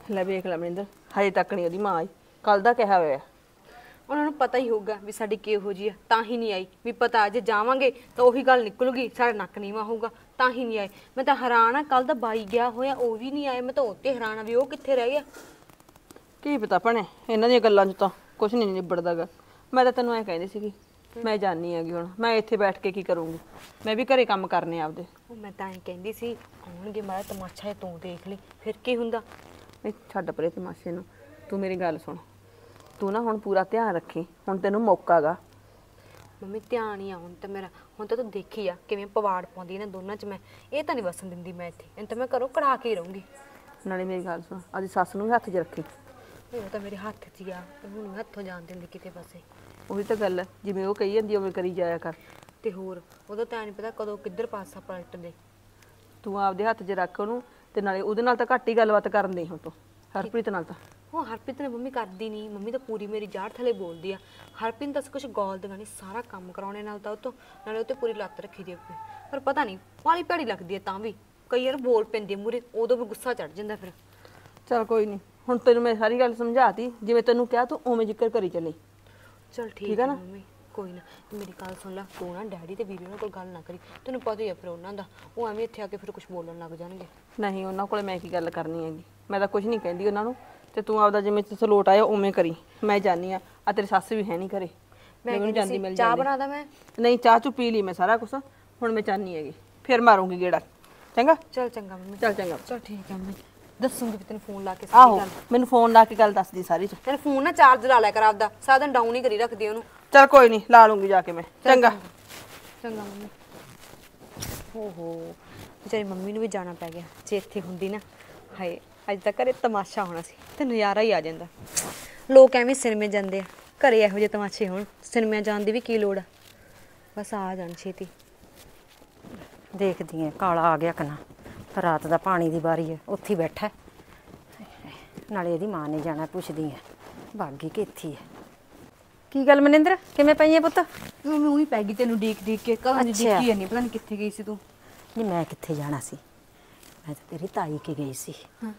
ਲੈ ਵੇਖ ਲੈ ਮਨਿੰਦਰ, ਹਜੇ ਤੱਕ ਨਹੀਂ ਉਹਦੀ ਮਾਂ ਆਈ। ਕੱਲ ਦਾ ਕਿਹਾ ਹੋਇਆ। ਉਹਨਾਂ ਨੂੰ ਪਤਾ ਹੀ ਹੋਊਗਾ ਵੀ ਸਾਡੀ ਕਿਹੋ ਜਿਹੀ ਆ, ਤਾਂ ਹੀ ਨਹੀਂ ਆਈ। ਵੀ ਪਤਾ ਜੇ ਜਾਵਾਂਗੇ ਤਾਂ ਉਹੀ ਗੱਲ ਨਿਕਲੂਗੀ, ਸਾਡਾ ਨੱਕ ਨੀਵਾਂ ਹੋਊਗਾ, ਤਾਂ ਹੀ ਨਹੀਂ ਆਏ। ਮੈਂ ਤਾਂ ਹੈਰਾਨ ਆ, ਕੱਲ ਦਾ ਬਾਈ ਗਿਆ ਹੋਇਆ ਉਹ ਵੀ ਨਹੀਂ ਆਏ। ਮੈਂ ਤਾਂ ਉੱਤੇ ਹੈਰਾਨ ਆ ਵੀ ਉਹ ਕਿੱਥੇ ਰਹਿ ਗਿਆ। ਕੀ ਪਤਾ ਭਣੇ, ਇਹਨਾਂ ਦੀਆਂ ਗੱਲਾਂ 'ਚ ਤਾਂ ਕੁਝ ਨਹੀਂ ਨਿਬੜਦਾਗਾ। ਮੈਂ ਤਾਂ ਤੈਨੂੰ ਐ ਕਹਿੰਦੀ ਸੀਗੀ, ਮੈਂ ਜਾਣੀ ਹੈਗੀ ਹੁਣ। ਮੈਂ ਇੱਥੇ ਬੈਠ ਕੇ ਕੀ ਕਰੂੰਗੀ? ਮੈਂ ਵੀ ਘਰੇ ਕੰਮ ਕਰਨੇ ਆਪਦੇ। ਉਹ ਮੈਂ ਤਾਂ ਐਂ ਕਹਿੰਦੀ ਸੀ ਆਉਣਗੇ ਮਾਰਾ ਤਮਾਸ਼ਾ ਇਹ ਤੂੰ ਦੇਖ ਲਈ, ਫਿਰ ਕੀ ਹੁੰਦਾ। ਨਹੀਂ ਛੱਡ ਪਰੇ ਤਮਾਸ਼ੇ ਨੂੰ, ਤੂੰ ਮੇਰੀ ਗੱਲ ਸੁਣ। ਤੂੰ ਨਾ ਹੁਣ ਪੂਰਾ ਧਿਆਨ ਰੱਖੀ, ਹੁਣ ਤੈਨੂੰ ਮੌਕਾ ਗਾ। ਮੰਮੀ ਧਿਆਨ ਹੀ ਆ ਹੁਣ ਤਾਂ ਮੇਰਾ। ਹੁਣ ਤਾਂ ਤੂੰ ਦੇਖੀ ਆ ਕਿਵੇਂ ਪਵਾੜ ਪਾਉਂਦੀ ਇਹਨਾਂ ਦੋਨਾਂ 'ਚ। ਮੈਂ ਇਹ ਤਾਂ ਨਹੀਂ ਵਸਣ ਦਿੰਦੀ ਮੈਂ ਇੱਥੇ। ਇਹਨੂੰ ਤਾਂ ਮੈਂ ਘਰੋਂ ਕਢਾ ਕੇ ਹੀ ਰਹੂੰਗੀ। ਨਾਲੇ ਮੇਰੀ ਗੱਲ ਸੁਣ, ਆਪਦੀ ਸੱਸ ਨੂੰ ਵੀ ਹੱਥ 'ਚ ਰੱਖੀ। ਉਹ ਤਾਂ ਮੇਰੇ ਹੱਥ 'ਚ ਹੀ ਆ, ਉਹਨੂੰ ਨੀ ਹੱਥੋਂ ਜਾਣ ਦਿੰਦੀ ਕਿਤੇ ਪਾਸੇ। ਉਹੀ ਤਾਂ ਗੱਲ ਹੈ, ਜਿਵੇਂ ਉਹ ਕਹੀ ਜਾਂਦੀ ਉਵੇਂ ਕਰੀ ਜਾਇਆ ਕਰ। ਤੇ ਹੋਰ ਉਹਦਾ ਤਾਂ ਨਹੀਂ ਪਤਾ ਕਦੋਂ ਕਿੱਧਰ ਪਾਸਾ ਪਲਟ ਦੇ। ਤੂੰ ਆਪਦੇ ਹੱਥ 'ਚ ਰੱਖ ਉਹਨੂੰ, ਤੇ ਨਾਲੇ ਉਹਦੇ ਨਾਲ ਤਾਂ ਘੱਟ ਹੀ ਗੱਲਬਾਤ ਕਰਨ ਦੇ ਹੁਣ ਤੂੰ, ਹਰਪ੍ਰੀਤ ਨਾਲ ਤਾਂ। ਉਹ ਹਰਪ੍ਰੀਤ ਨੇ ਮੰਮੀ ਕਰਦੀ ਨਹੀਂ। ਮੰਮੀ ਤਾਂ ਪੂਰੀ ਮੇਰੀ ਜਾੜ ਥੱਲੇ ਬੋਲਦੀ ਆ। ਹਰਪ੍ਰੀਤ ਤਾਂ ਕੁਝ ਗੋਲ ਦਗਾਣੀ ਸਾਰਾ ਕੰਮ ਕਰਾਉਣੇ ਨਾਲ ਤਾਂ ਉਹ ਤੋਂ, ਨਾਲੇ ਉਹ ਤੇ ਪੂਰੀ ਲੱਤ ਰੱਖੀ ਦੀ ਆਪੇ। ਪਰ ਪਤਾ ਨਹੀਂ ਵਾਲੀ ਭੈੜੀ ਲੱਗਦੀ ਹੈ ਤਾਂ ਵੀ। ਕਈ ਵਾਰ ਬੋਲ ਪੈਂਦੀ ਮੂਰੇ, ਉਦੋਂ ਵੀ ਗੁੱਸਾ ਚੜ ਜਾਂਦਾ ਫਿਰ। ਚਲ ਕੋਈ ਨਹੀਂ, ਹੁਣ ਤੈਨੂੰ ਮੈਂ ਸਾਰੀ ਗੱਲ ਸਮਝਾਤੀ। ਜਿਵੇਂ ਤੈਨੂੰ ਕਿਹਾ ਤੂੰ ਉਵੇਂ ਜ਼ਿਕਰ ਕਰੀ ਚੱਲੀ। ਚਲ ਠੀਕ ਹੈ ਮੰਮੀ, ਕੋਈ ਨਾ। ਮੇਰੀ ਗੱਲ ਸੁਣ ਲੈ, ਤੂੰ ਨਾ ਡੈਡੀ ਤੇ ਵੀਰੇ ਨਾਲ ਕੋਈ ਗੱਲ ਨਾ ਕਰੀ। ਤੈਨੂੰ ਪਤਾ ਹੀ ਆ ਫਿਰ ਉਹਨਾਂ ਦਾ, ਉਹ ਐਵੇਂ ਇੱਥੇ ਆ ਕੇ ਫਿਰ ਕੁਝ ਬੋਲਣ ਲੱਗ ਜਾਣਗੇ। ਨਹੀਂ ਉਹਨਾਂ ਕੋਲੇ ਮੈਂ ਕੀ ਗੱਲ ਕਰਨੀ ਹੈਗੀ। ਮੈਂ ਤਾਂ ਕੁਝ ਨਹੀਂ ਕਹਿੰਦੀ ਉਹਨਾਂ ਨੂੰ। ਤੇ ਤੂੰ ਆਪਦਾ ਜਿਵੇਂ ਸਲੋਟ ਆਇਆ ਉਵੇਂ ਕਰੀ। ਮੈਂ ਜਾਣੀ ਆ ਤੇਰੀ ਸੱਸ ਵੀ ਹੈ ਨਹੀਂ ਘਰੇ। ਮੈਂ ਜਾਂਦੀ ਮਿਲ ਚਾਹ ਬਣਾਦਾ ਮੈਂ। ਨਹੀਂ ਚਾਹ ਚੁ ਪੀ ਲਈ ਮੈਂ ਸਾਰਾ ਕੁਛ। ਹੁਣ ਮੈਂ ਚਾਹਨੀ ਹੈਗੀ ਫਿਰ ਮਾਰੂੰਗੀ ਗੇੜਾ। ਚੰਗਾ ਚਲ ਚੰਗਾ ਮੰਮੀ। ਚਲ ਚੰਗਾ। ਚਲ ਠੀਕ ਹੈ ਮੰਮੀ, ਦੱਸੂਗੀ ਵੀ ਤੈਨੂੰ ਫੋਨ ਲਾ ਕੇ ਆਹੋ ਮੈਨੂੰ ਫੋਨ ਲਾ ਕੇ ਗੱਲ ਦੱਸਦੀ ਸਾਰੀ ਚ। ਤੇਰਾ ਫੋਨ ਨਾ ਚਾਰਜ ਲਾ ਲਿਆ ਕਰ ਆਪਦਾ, ਸਾਰਾ ਦਿਨ ਡਾਊਨ ਹੀ ਕਰੀ ਰੱਖਦੀ ਉਹਨੂੰ। ਚਲ ਕੋਈ ਨਹੀਂ, ਲਾ ਲੂੰਗੀ ਜਾ ਕੇ ਮੈਂ। ਚੰਗਾ ਚੰਗਾ ਮੰਮੀ। ਓਹੋ ਵਿਚਾਰੀ ਮੰਮੀ ਨੂੰ ਵੀ ਜਾਣਾ ਪੈ ਗਿਆ। ਜੇ ਇੱਥੇ ਹੁੰਦੀ ਨਾ, ਹਾਏ ਅੱਜ ਤੱਕ ਘਰੇ ਤਮਾਸ਼ਾ ਹੋਣਾ ਸੀ ਤੇ ਨਜ਼ਾਰਾ ਹੀ ਆ ਜਾਂਦਾ। ਲੋਕ ਐਵੇਂ ਸਿਨੇਮੇ ਜਾਂਦੇ ਆ, ਘਰੇ ਇਹੋ ਜਿਹੇ ਤਮਾਸ਼ੇ ਹੋਣ। ਸਿਨੇਮੇ ਜਾਣ ਦੀ ਵੀ ਕੀ ਲੋੜ ਆ, ਬਸ ਆ ਜਾਣ ਛੇਤੀ। ਦੇਖਦੀ ਐ ਕਾਲਾ ਆ ਗਿਆ ਕਿ ਨਾ। ਰਾਤ ਦਾ ਪਾਣੀ ਦੀ ਵਾਰੀ ਹੈ, ਉੱਥੇ ਹੀ ਬੈਠਾ। ਨਾਲੇ ਇਹਦੀ ਮਾਂ ਨੇ ਜਾਣਾ, ਪੁੱਛਦੀ ਐ ਬਾਗੀ ਕਿੱਥੇ ਹੈ। ਕੀ ਗੱਲ ਮਨਿੰਦਰ, ਕਿਵੇਂ ਪਈ ਐ ਪੁੱਤ? ਮੰਮੀ ਉਹੀ ਪੈ ਗਈ ਤੈਨੂੰ ਦੇਖ ਦੇਖ ਕੇ। ਕਦੋਂ ਦੀ ਦੇਖੀ ਨਹੀਂ, ਪਤਾ ਨਹੀਂ ਕਿੱਥੇ ਗਈ ਸੀ ਤੂੰ। ਨਹੀਂ ਮੈਂ ਕਿੱਥੇ ਜਾਣਾ ਸੀ, ਮੈਂ ਤਾਂ ਤੇਰੀ ਤਾਈ ਕੇ ਗਈ ਸੀ।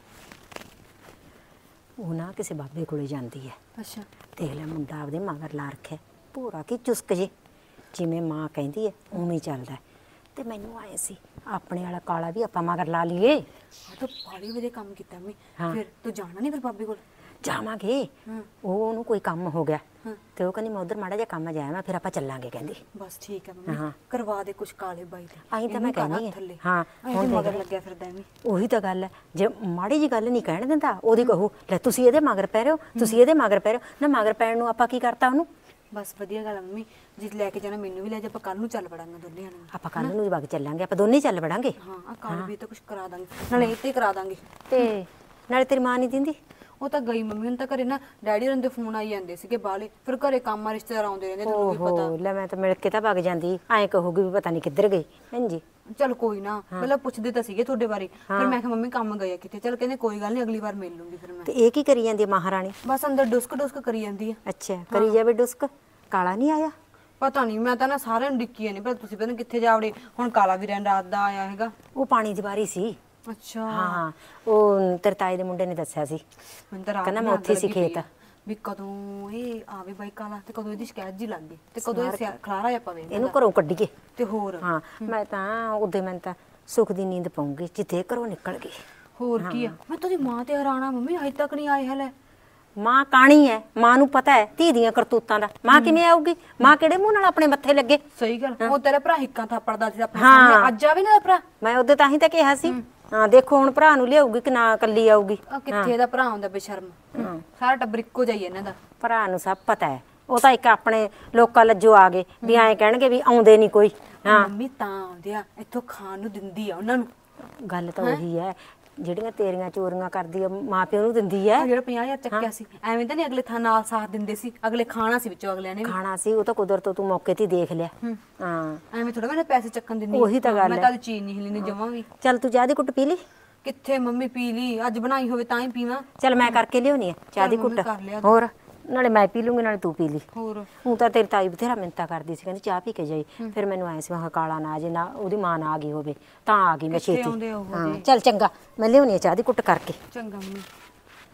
ਉਹ ਨਾ ਕਿਸੇ ਬਾਬੇ ਕੋਲੇ ਜਾਂਦੀ ਹੈ। ਅੱਛਾ ਦੇਖ ਲੈ ਮੁੰਡਾ ਆਪਦੇ ਮਗਰ ਲਾ ਰੱਖਿਆ, ਭੂਰਾ ਕੀ ਚੁਸਕ ਜੇ। ਜਿਵੇਂ ਮਾਂ ਕਹਿੰਦੀ ਹੈ ਉਵੇਂ ਚੱਲਦਾ। ਤੇ ਮੈਨੂੰ ਆਏ ਸੀ ਆਪਣੇ ਵਾਲਾ ਕਾਲਾ ਵੀ ਆਪਾਂ ਮਗਰ ਲਾ ਲਈਏ। ਤਾਂ ਬਾਲੀ ਵਧੀਆ ਕੰਮ ਕੀਤਾ ਮੰਮੀ। ਫਿਰ ਤੂੰ ਜਾਣਾ ਨਹੀਂ ਫਿਰ ਬਾਬੇ ਕੋਲ? ਜਾਵਾਂਗੇ। ਉਹਨੂੰ ਕੋਈ ਕੰਮ ਹੋ ਗਿਆ ਤੇ ਉਹ ਕਹਿੰਦੀ ਮੈਂ ਉਧਰ ਮਾੜਾ ਜਿਹਾ ਕੰਮ ਜਾਇਆ, ਮੈਂ ਫਿਰ ਆਪਾਂ ਚੱਲਾਂਗੇ ਕਹਿੰਦੀ। ਬਸ ਠੀਕ ਹੈ ਮੰਮੀ, ਕਰਵਾ ਦੇ ਕੁਛ ਕਾਲੇ ਬਾਈ ਤੇ। ਆਈ ਤਾਂ ਮੈਂ ਕਹਿੰਦੀ ਹਾਂ ਹੁਣ ਮਗਰ ਲੱਗਿਆ ਫਿਰਦਾ ਐਵੇਂ। ਉਹੀ ਤਾਂ ਗੱਲ ਹੈ, ਜੇ ਮਾੜੀ ਜੀ ਗੱਲ ਨਹੀਂ ਕਹਿਣ ਦਿੰਦਾ ਉਹਦੀ ਕਹੂ ਲੈ ਤੁਸੀਂ ਇਹਦੇ ਮਗਰ ਪੈ ਰਹੇ ਹੋ, ਤੁਸੀਂ ਇਹਦੇ ਮਗਰ ਪੈ ਰਹੇ ਹੋ ਨਾ। ਮਗਰ ਪੈਣ ਨੂੰ ਆਪਾਂ ਕੀ ਕਰਤਾ ਉਹਨੂੰ। ਬਸ ਵਧੀਆ ਗੱਲ ਮੰਮੀ, ਜੇ ਲੈ ਕੇ ਜਾਣਾ ਮੈਨੂੰ ਵੀ ਲੈ ਜਾ। ਆਪਾਂ ਕੱਲ ਨੂੰ ਚੱਲ ਪੜਾਂਗੇ ਦੋਨੇ ਜਣੇ। ਆਪਾਂ ਕੱਲ ਨੂੰ ਵਗ ਚੱਲਾਂਗੇ, ਆਪਾਂ ਦੋਨੇ ਚੱਲ ਪੜਾਂਗੇ। ਹਾਂ ਆ ਕਾਲੇ ਵੀ ਤਾਂ ਕੁਛ ਕਰਾ ਦਾਂਗੇ, ਨਾਲੇ ਇੱਥੇ ਕਰਾ ਦਾਂਗੇ। ਤੇ ਨਾਲੇ ਤੇਰੀ ਮਾਂ ਨਹੀਂ ਦਿੰਦੀ? ਉਹ ਤਾਂ ਗਈ ਮੰਮੀ। ਹੁਣ ਤਾਂ ਘਰੇ ਨਾ ਡੈਡੀ ਹੋਰਾਂ ਦੇ ਫੋਨ ਆਈ ਜਾਂਦੇ ਸੀਗੇ ਬਾਹਲੇ, ਫਿਰ ਘਰੇ ਕੰਮ ਆ ਰਿਸ਼ਤੇਦਾਰ ਆਉਂਦੇ ਰਹਿੰਦੇ, ਤੈਨੂੰ ਵੀ ਪਤਾ। ਲੈ ਮੈਂ ਤਾਂ ਮਿਲ ਕੇ ਤਾਂ ਵਗ ਜਾਂਦੀ, ਐਂ ਕਹੂਗੀ ਵੀ ਪਤਾ ਨਹੀਂ ਕਿੱਧਰ ਗਈ। ਹਾਂਜੀ ਚਲ ਕੋਈ ਨਾ, ਪਹਿਲਾਂ ਪੁੱਛਦੇ ਤਾਂ ਸੀਗੇ ਤੁਹਾਡੇ ਬਾਰੇ। ਫਿਰ ਮੈਂ ਕਿਹਾ ਮੰਮੀ ਕੰਮ ਗਏ ਕਿਤੇ। ਚਲ ਕਹਿੰਦੇ ਕੋਈ ਗੱਲ ਨਹੀਂ ਅਗਲੀ ਵਾਰ ਮਿਲ ਲੂੰਗੀ। ਫਿਰ ਮੈਂ ਤੇ ਇਹ ਕੀ ਕਰੀ ਜਾਂਦੀ ਹੈ ਮਹਾਰਾਣੀ? ਬਸ ਅੰਦਰ ਡੁਸਕ ਡੁਸਕ ਕਰੀ ਜਾਂਦੀ ਆ। ਅੱਛਾ ਕਰੀ ਜਾਵੇ ਡੁਸਕ। ਕਾਲਾ ਨਹੀਂ ਆਇਆ? ਪਤਾ ਨਹੀਂ, ਮੈਂ ਤਾਂ ਨਾ ਸਾਰਿਆਂ ਨੂੰ ਡਿੱਕੀ ਨਹੀਂ, ਪਰ ਤੁਸੀਂ ਪਤਾ ਕਿੱਥੇ ਜਾਵੜੇ। ਹੁਣ ਕਾਲਾ ਵੀ ਰਹਿਣ ਰਾਤ ਦਾ ਆਇਆ ਹੈਗਾ। ਉਹ ਪਾਣੀ ਦੀ ਵਾਰੀ ਸੀ। ਅੱਛਾ ਹਾਂ ਉਹ ਤੇਰੇ ਤਾਏ ਦੇ ਮੁੰਡੇ ਨੇ ਦੱਸਿਆ ਸੀ, ਕਹਿੰਦਾ ਮੈਂ ਉੱਥੇ ਸੀ ਖੇਤ। ਵੀ ਕਦੋਂ ਇਹ ਆਵੇ ਬਾਈ ਕਾਲਾ ਤੇ ਕਦੋਂ ਇਹਦੀ ਸ਼ਿਕਾਇਤ ਜੀ ਲੱਗ ਗਈ ਤੇ ਕਦੋਂ ਇਹ ਖਲਾਰਾ ਜਾ ਪਵੇ ਇਹਨੂੰ ਘਰੋਂ ਕੱਢੀਏ। ਤੇ ਹੋਰ ਹਾਂ ਮੈਂ ਤਾਂ ਉਹਦੇ ਮੈਂ ਤਾਂ ਸੁੱਖ ਦੀ ਨੀਂਦ ਪਾਉਂਗੀ ਜਿੱਥੇ ਘਰੋਂ ਨਿਕਲ ਗਈ। ਹੋਰ ਕੀ ਆ, ਮੈਂ ਤੁਹਾਡੀ ਮਾਂ ਤੇ ਹੈਰਾਨਾ ਮੰਮੀ ਹਜੇ ਤੱਕ ਨਹੀਂ ਆਏ ਹਲੇ। ਮਾਂ ਕਾਣੀ ਹੈ, ਮਾਂ ਨੂੰ ਪਤਾ ਹੈ ਧੀ ਦੀਆਂ ਕਰਤੂਤਾਂ ਦਾ। ਮਾਂ ਕਿਵੇਂ ਆਊਗੀ? ਮਾਂ ਕਿਹੜੇ ਮੂੰਹ ਨਾਲ ਆਪਣੇ ਮੱਥੇ ਲੱਗੇ? ਸਹੀ ਗੱਲ। ਉਹ ਤੇਰਾ ਭਰਾ ਹਿੱਕਾਂ ਥਾਪੜਦਾ ਸੀ ਆਪਣੇ ਸਾਹਮਣੇ, ਅੱਜ ਆਵੇ ਨਾ ਭਰਾ। ਮੈਂ ਉਹਦੇ ਤਾਂ ਹੀ ਤਾਂ ਕਿਹਾ ਸੀ। ਹਾਂ ਦੇਖੋ ਹੁਣ ਭਰਾ ਨੂੰ ਲਿਆਊਗੀ ਕਿ ਨਾ ਕੱਲੀ ਆਊਗੀ। ਕਿੱਥੇ ਇਹਦਾ ਭਰਾ ਹੁੰਦਾ ਬੇਸ਼ਰਮ। ਸਾਰਾ ਟੱਬਰ ਇੱਕੋ ਜਾਈ ਇਹਨਾਂ ਦਾ। ਭਰਾ ਨੂੰ ਸਭ ਪਤਾ ਹੈ, ਉਹ ਤਾਂ ਇੱਕ ਆਪਣੇ ਲੋਕਾਂ ਲੱਜੋ ਆ ਗਏ ਵੀ ਐਂ ਕਹਿਣਗੇ ਵੀ ਆਉਂਦੇ ਨਹੀਂ ਕੋਈ। ਮੰਮੀ ਤਾਂ ਆਉਂਦੇ ਆ, ਇੱਥੋਂ ਖਾਣ ਨੂੰ ਦਿੰਦੀ ਆ ਉਹਨਾਂ ਨੂੰ। ਗੱਲ ਤਾਂ ਉਹੀ ਹੈ, ਜਿਹੜੀਆਂ ਤੇਰੀਆਂ ਚੋਰੀਆਂ ਕਰਦੀ ਆ ਮਾਂ ਪਿਓ ਨੂੰ ਦਿੰਦੀ ਹੈ। ਜਿਹੜਾ 50,000 ਚੱਕਿਆ ਸੀ ਐਵੇਂ ਤਾਂ ਨਹੀਂ ਅਗਲੇ ਥਾਂ ਨਾਲ ਸਾਥ ਦਿੰਦੇ ਸੀ, ਅਗਲੇ ਖਾਣਾ ਸੀ ਵਿੱਚੋਂ ਅਗਲਿਆਂ ਨੇ ਵੀ ਖਾਣਾ ਸੀ। ਉਹ ਤਾਂ ਕੁਦਰਤ ਤੂੰ ਮੌਕੇ ਤੇ ਦੇਖ ਲਿਆ। ਹਾਂ ਐਵੇਂ ਥੋੜਾ ਮੈਂ ਪੈਸੇ ਚੱਕਣ ਦਿੰਦੀ। ਉਹੀ ਤਾਂ ਗੱਲ ਹੈ, ਮੈਂ ਤਾਂ ਚੀਜ਼ ਨਹੀਂ ਹਿਲਣੀ ਜਮਾਂ ਵੀ। ਚੱਲ ਤੂੰ ਚਾਹ ਦੀ ਕੁੱਟ ਪੀ ਲਈ? ਕਿੱਥੇ ਮੰਮੀ ਪੀ ਲਈ, ਅੱਜ ਬਣਾਈ ਹੋਵੇ ਤਾਂ ਹੀ ਪੀਵਾਂ। ਚੱਲ ਮੈਂ ਕਰਕੇ ਲਿਆਉਣੀ ਆ ਚਾਹ ਦੀ ਕੁੱਟ। ਹੋਰ ਨਾਲੇ ਮੈਂ ਪੀ ਲੂੰਗੀ ਨਾਲੇ ਤੂੰ ਪੀ ਲਈ। ਹੋਰ ਉਹ ਤਾਂ ਤੇਰੀ ਤਾਈ ਬਥੇਰਾ ਮਿੰਤਾ ਕਰਦੀ ਸੀ, ਕਹਿੰਦੀ ਚਾਹ ਪੀ ਕੇ ਜਾਈ। ਫਿਰ ਮੈਨੂੰ ਆਏ ਸੀ ਮੈਂ ਕਾਲਾ ਨਾ ਜੇ ਨਾ ਉਹਦੀ ਮਾਂ ਨਾ ਆ ਗਈ ਹੋਵੇ ਤਾਂ ਆ ਗਈ ਮੈਂ ਛੇਤੀ। ਹਾਂ ਚੱਲ ਚੰਗਾ, ਮੈਂ ਲਿਆਉਣੀ ਆ ਚਾਹ ਦੀ ਕੁੱਟ ਕਰਕੇ। ਚੰਗਾ ਮੰਮੀ।